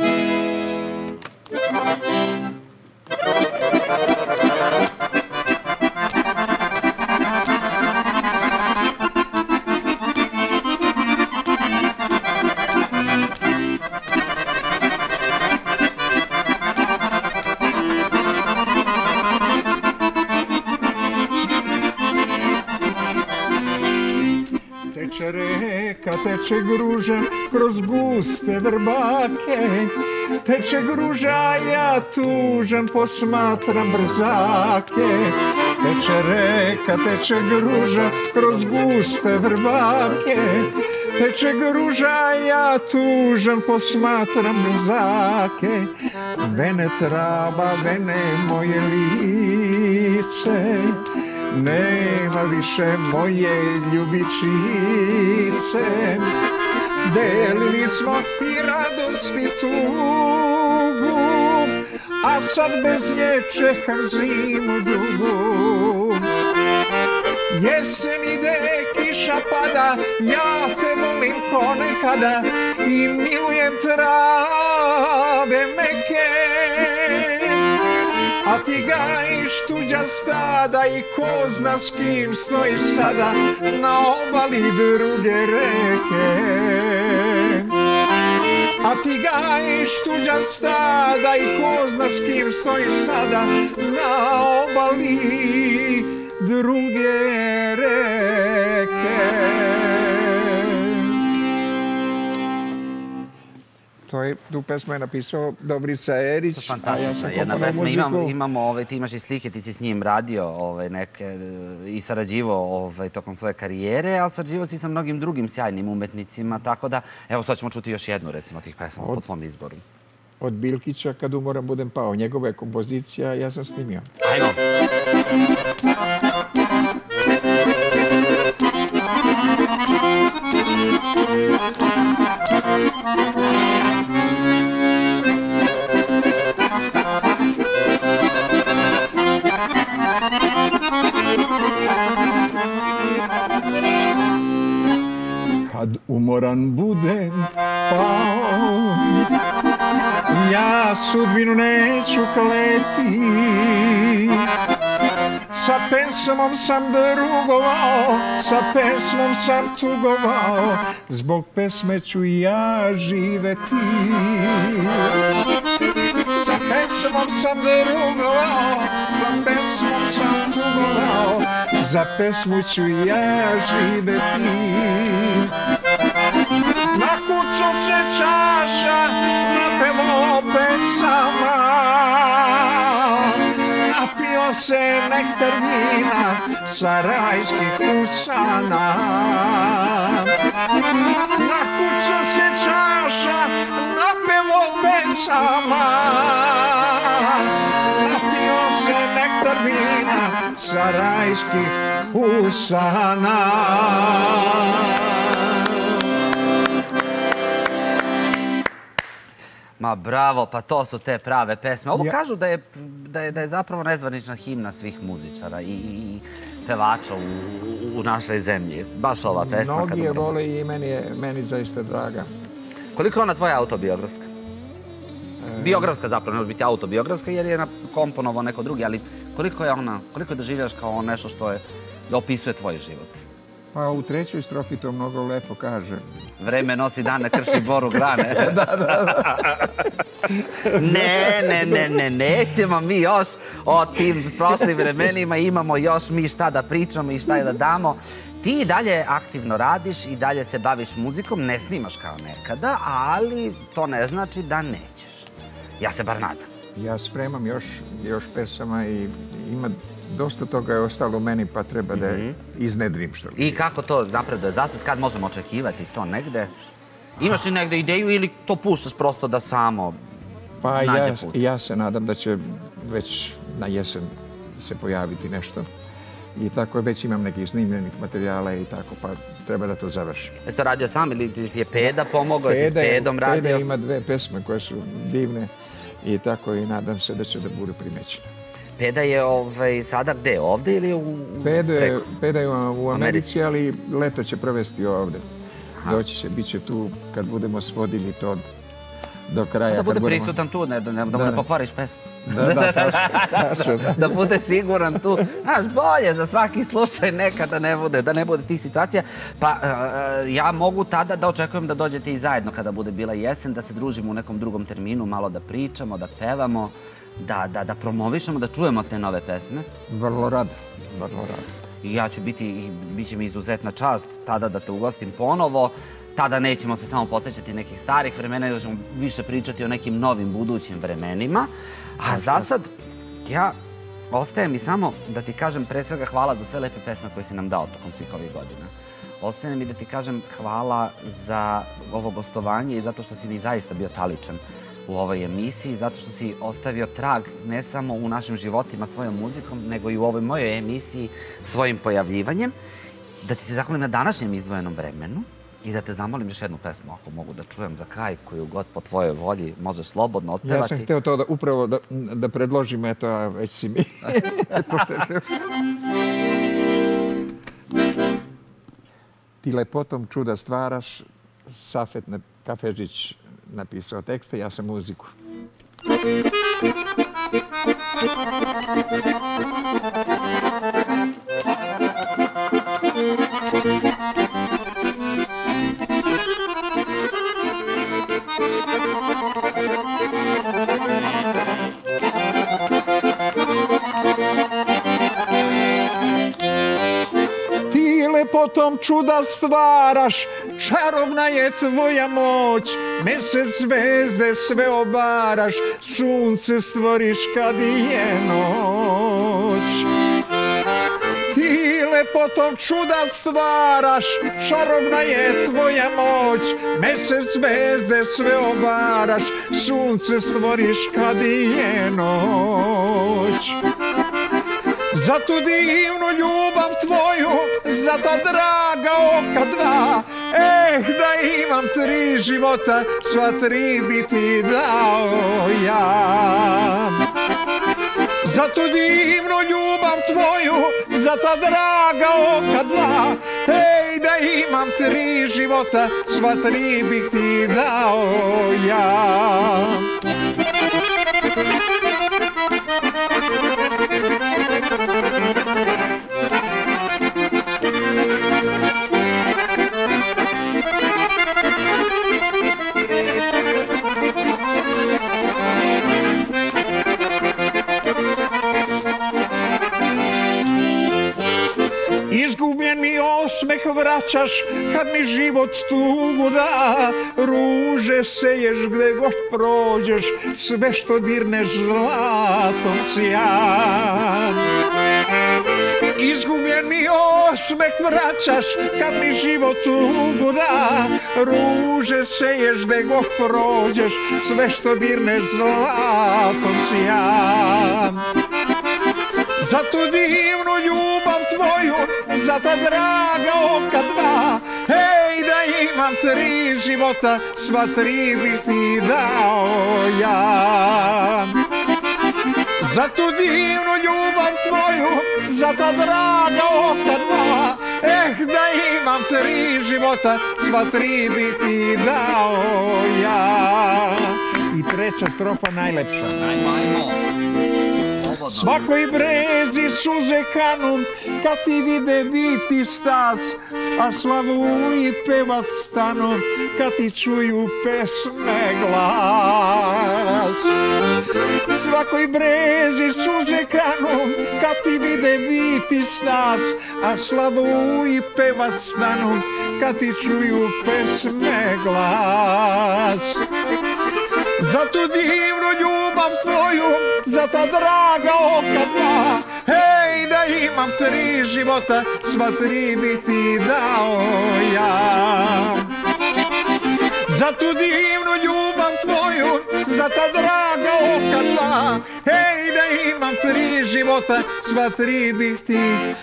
Teče reka, teče gruža kroz guste vrbake, teče gruža, ja tužan posmatram brzake. Teče reka, teče gruža kroz guste vrbake, teče gruža, ja tužan posmatram brzake. Vene traba, vene moje lice, nema više moje ljubičice. Delili smo i radost i tugu, a sad bez nje čekam zimu dugu. Jesen ide, kiša pada, ja te volim ko nekada i milujem trave meke. A ti gajiš tuđa stada i ko zna s kim stojiš sada na obali druge reke. A ti gajiš tuđa stada i ko zna s kim stojiš sada na obali druge reke. Tu pesmu je napisao Dobrica Erić. Fantastična jedna pesma. Imamo, ti imaš i slike, ti si s njim radio neke i sarađivao tokom svoje karijere, ali sarađivao si sa mnogim drugim sjajnim umetnicima, tako da, evo sad ćemo čuti još jednu, recimo, tih pesama po tvom izboru. Od Bilkića, Kad umoran budem pao. Njegova je kompozicija, ja sam snimio. Ajmo! Kad umoran budem pao, ja sudbinu neću kleti. Sa pesmom sam drugovao, sa pesmom sam tugovao, zbog pesme ću ja živeti. Sa pesmom sam drugovao, sa pesmom sam tugovao, za pesmu ću ja živeti. Nakuco se čaša, napevo pesama, napio se nektar vina sa rajskih usana. Nakuco se čaša, napevo pesama, napio se nektar vina sa rajskih usana. Ma bravo, pa to su te prave pesme. Ovo kažu da je zapravo nezvanična himna svih muzičara i pevača u našoj zemlji. Baš ova pesma. Mnogi je vole i meni zaista draga. Koliko je ona tvoja autobiografska? Biografska zapravo, ne može biti autobiografska jer je komponovao neko drugi, ali koliko je ona, koliko je doživljaš kao nešto što je, da opisuje tvoj život? Pa u trećoj strofi to mnogo lepo kaže. Vreme nosi dane, krši boru grane. Ne, nećemo mi još o tim prošlim vremenima, imamo još mi šta da pričamo i šta da damo. Ti i dalje aktivno radiš i dalje se baviš muzikom, ne snimaš kao nekada, ali to ne znači da nećeš. Ja se bar nadam. Ja spremam još pesama i ima dosta toga je ostalo meni, pa treba da iznedrim što. I kako to napreduje? Zasad kad možemo očekivati to negde? Imaš li negde ideju ili to puštaš prosto da samo nađe put? Ja se nadam da će već na jesen se pojaviti nešto. I tako već imam nekih snimljenih materijala i tako, pa treba da to završim. Jesi to radio sam ili ti je Peda pomogao? Jesi s Pedom radio? Peda ima 2 pesme koje su divne i tako i nadam se da će da budu primećene. Peda je sada gde? Ovde ili u Peda je u Americi, ali leto će provesti ovde. Doći će, bit će tu kad budemo svodili to do kraja. Da bude prisutan tu, da mu ne pokvariš pesmu. Tačno. Da bude siguran tu. Znaš, bolje za svaki slučaj nekada da ne bude tih situacija. Pa ja mogu tada da očekujem da dođete i zajedno kada bude bila jesen, da se družimo u nekom drugom terminu, malo da pričamo, da pevamo, da promovišemo, da čujemo te nove pesme. Vrlo rado, vrlo rado. I ja ću bit će mi izuzetna čast tada da te ugostim ponovo. Tada nećemo se samo podsjećati nekih starih vremena, nego ćemo više pričati o nekim novim budućim vremenima. A za sad, ja ostaje mi samo da ti kažem pre svega hvala za sve lepe pesme koje si nam dao tokom svih ovih godina. Ostaje mi da ti kažem hvala za ovo gostovanje i zato što si mi zaista bio taličan u ovoj emisiji, zato što si ostavio trag ne samo u našim životima svojom muzikom, nego i u ovoj mojoj emisiji svojim pojavljivanjem. Da ti se zahvalim na današnjem izdvojenom vremenu i da te zamolim još jednu pesmu, ako mogu da čujem za kraj, koju god po tvojoj volji možeš slobodno otpevati. Ja sam hteo to upravo da predložim, eto, a već si mi. Ti lepotom čuda stvaraš, Safet Kafedžić napisao tekste, ja sam muziku. Ti lepotom čuda stvaraš, čarobna je tvoja moć, mesec, zvezde sve obaraš, sunce stvoriš kad je noć. Ti lepotom čuda stvaraš, čarobna je tvoja moć, mesec, zvezde sve obaraš, sunce stvoriš kad je noć. Za tu divnu ljubav tvoju, za ta draga oka dva, da imam 3 života, sva 3 bi ti dao ja. Za tu divnu ljubav tvoju, za ta draga oka dva, da imam 3 života, sva 3 bi ti dao ja. Thank you. Izgubljeni osmeh vraćaš kad mi život tugu da. Ruže seješ gde god prođeš, sve što dirneš zlatom sjan. Izgubljeni osmeh vraćaš kad mi život tugu da. Ruže seješ gde god prođeš, sve što dirneš zlatom sjan. Za tu divnu ljubav tvoju, za ta draga oka dva, hej, da imam 3 života, sva 3 bi ti dao ja. Za tu divnu ljubav tvoju, za ta draga oka dva, da imam 3 života, sva 3 bi ti dao ja. I 3. strofa najlepša. Ajmo. Svakoj brezi suze kanu kad ti vide viti stas, a slavu i pevac stanu kad ti čuju pesme glas. Svakoj brezi suze kanu kad ti vide viti stas, a slavu i pevac stanu kad ti čuju pesme glas. Za tu divnu ljubav tvoju, za ta draga oka dva, hej, da imam 3 života, sva 3 bi ti dao ja. Za tu divnu ljubav tvoju, za ta draga oka dva, hej, da imam 3 života, sva 3 bi ti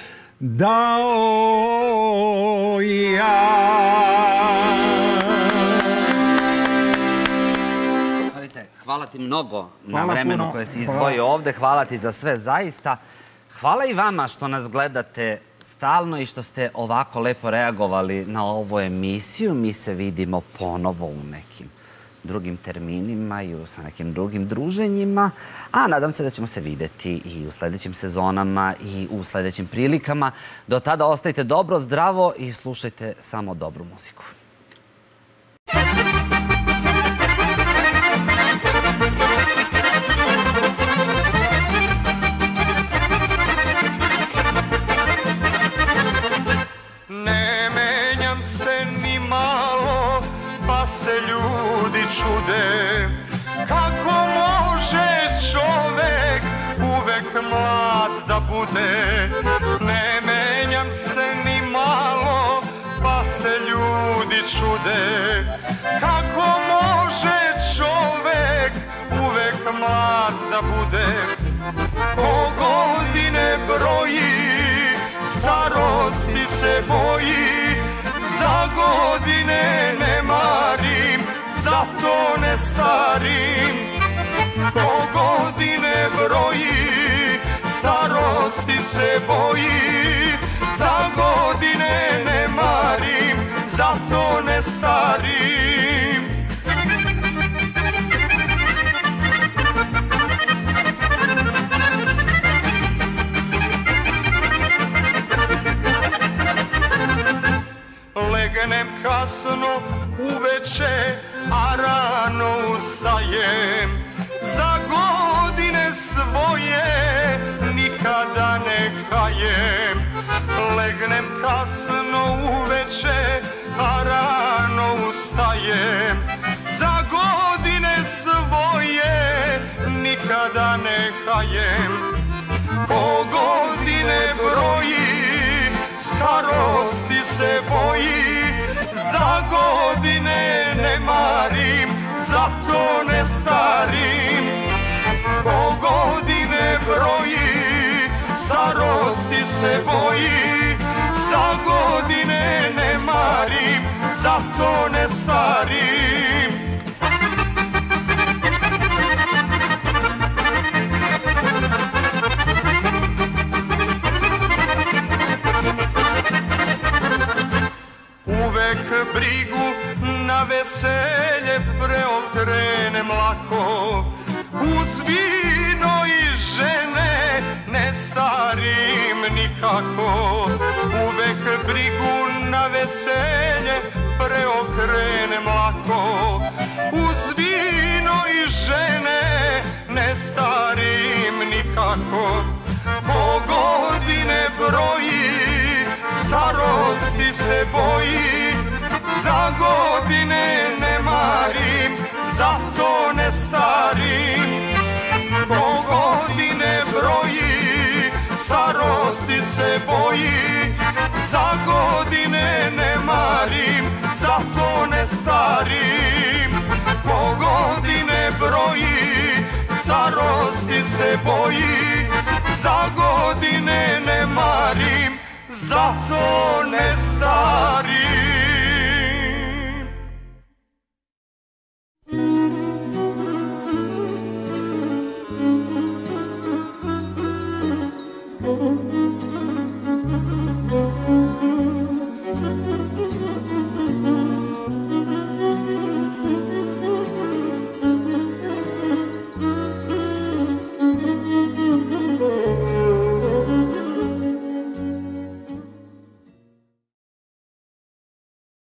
dao ja. Hvala ti mnogo na vremenu koje si izdvojio ovde. Hvala ti za sve, zaista. Hvala i vama što nas gledate stalno i što ste ovako lepo reagovali na ovu emisiju. Mi se vidimo ponovo u nekim drugim terminima i sa nekim drugim druženjima. A nadam se da ćemo se videti i u sledećim sezonama i u sledećim prilikama. Do tada ostajte dobro, zdravo i slušajte samo dobru muziku. Čude, kako može čovek uvek mlad da bude. Ne menjam se ni malo, pa se ljudi čude. Kako može čovek uvek mlad da bude. Ko godine broji, starosti se boji. Za godine ne marim, zato ne starim. Ko godine broji, starosti se boji. Za godine ne marim, zato ne starim. Legnem kasno uveče, a rano ustajem. Za godine svoje nikada ne kajem. Legnem kasno uveče, a rano ustajem. Za godine svoje nikada ne kajem. Ko godine broji, starosti se boji. Za godine ne marim, zato ne starim. Ko godine broji, starosti se boji. Za godine ne marim, zato ne starim. Uvek brigu na veselje preokrenem lako. Uz vino i žene ne starim nikako. nikako. Uvek brigu na veselje preokrenem lako. Uz vino i žene ne starim nikako. Ko godine broji, starosti se boji. Za godine ne marim, zato ne starim. Ko godine broji, starosti se boji. Za godine ne marim, zato ne starim. Ko godine broji, starosti se boji. Za godine ne marim, zato ne starim.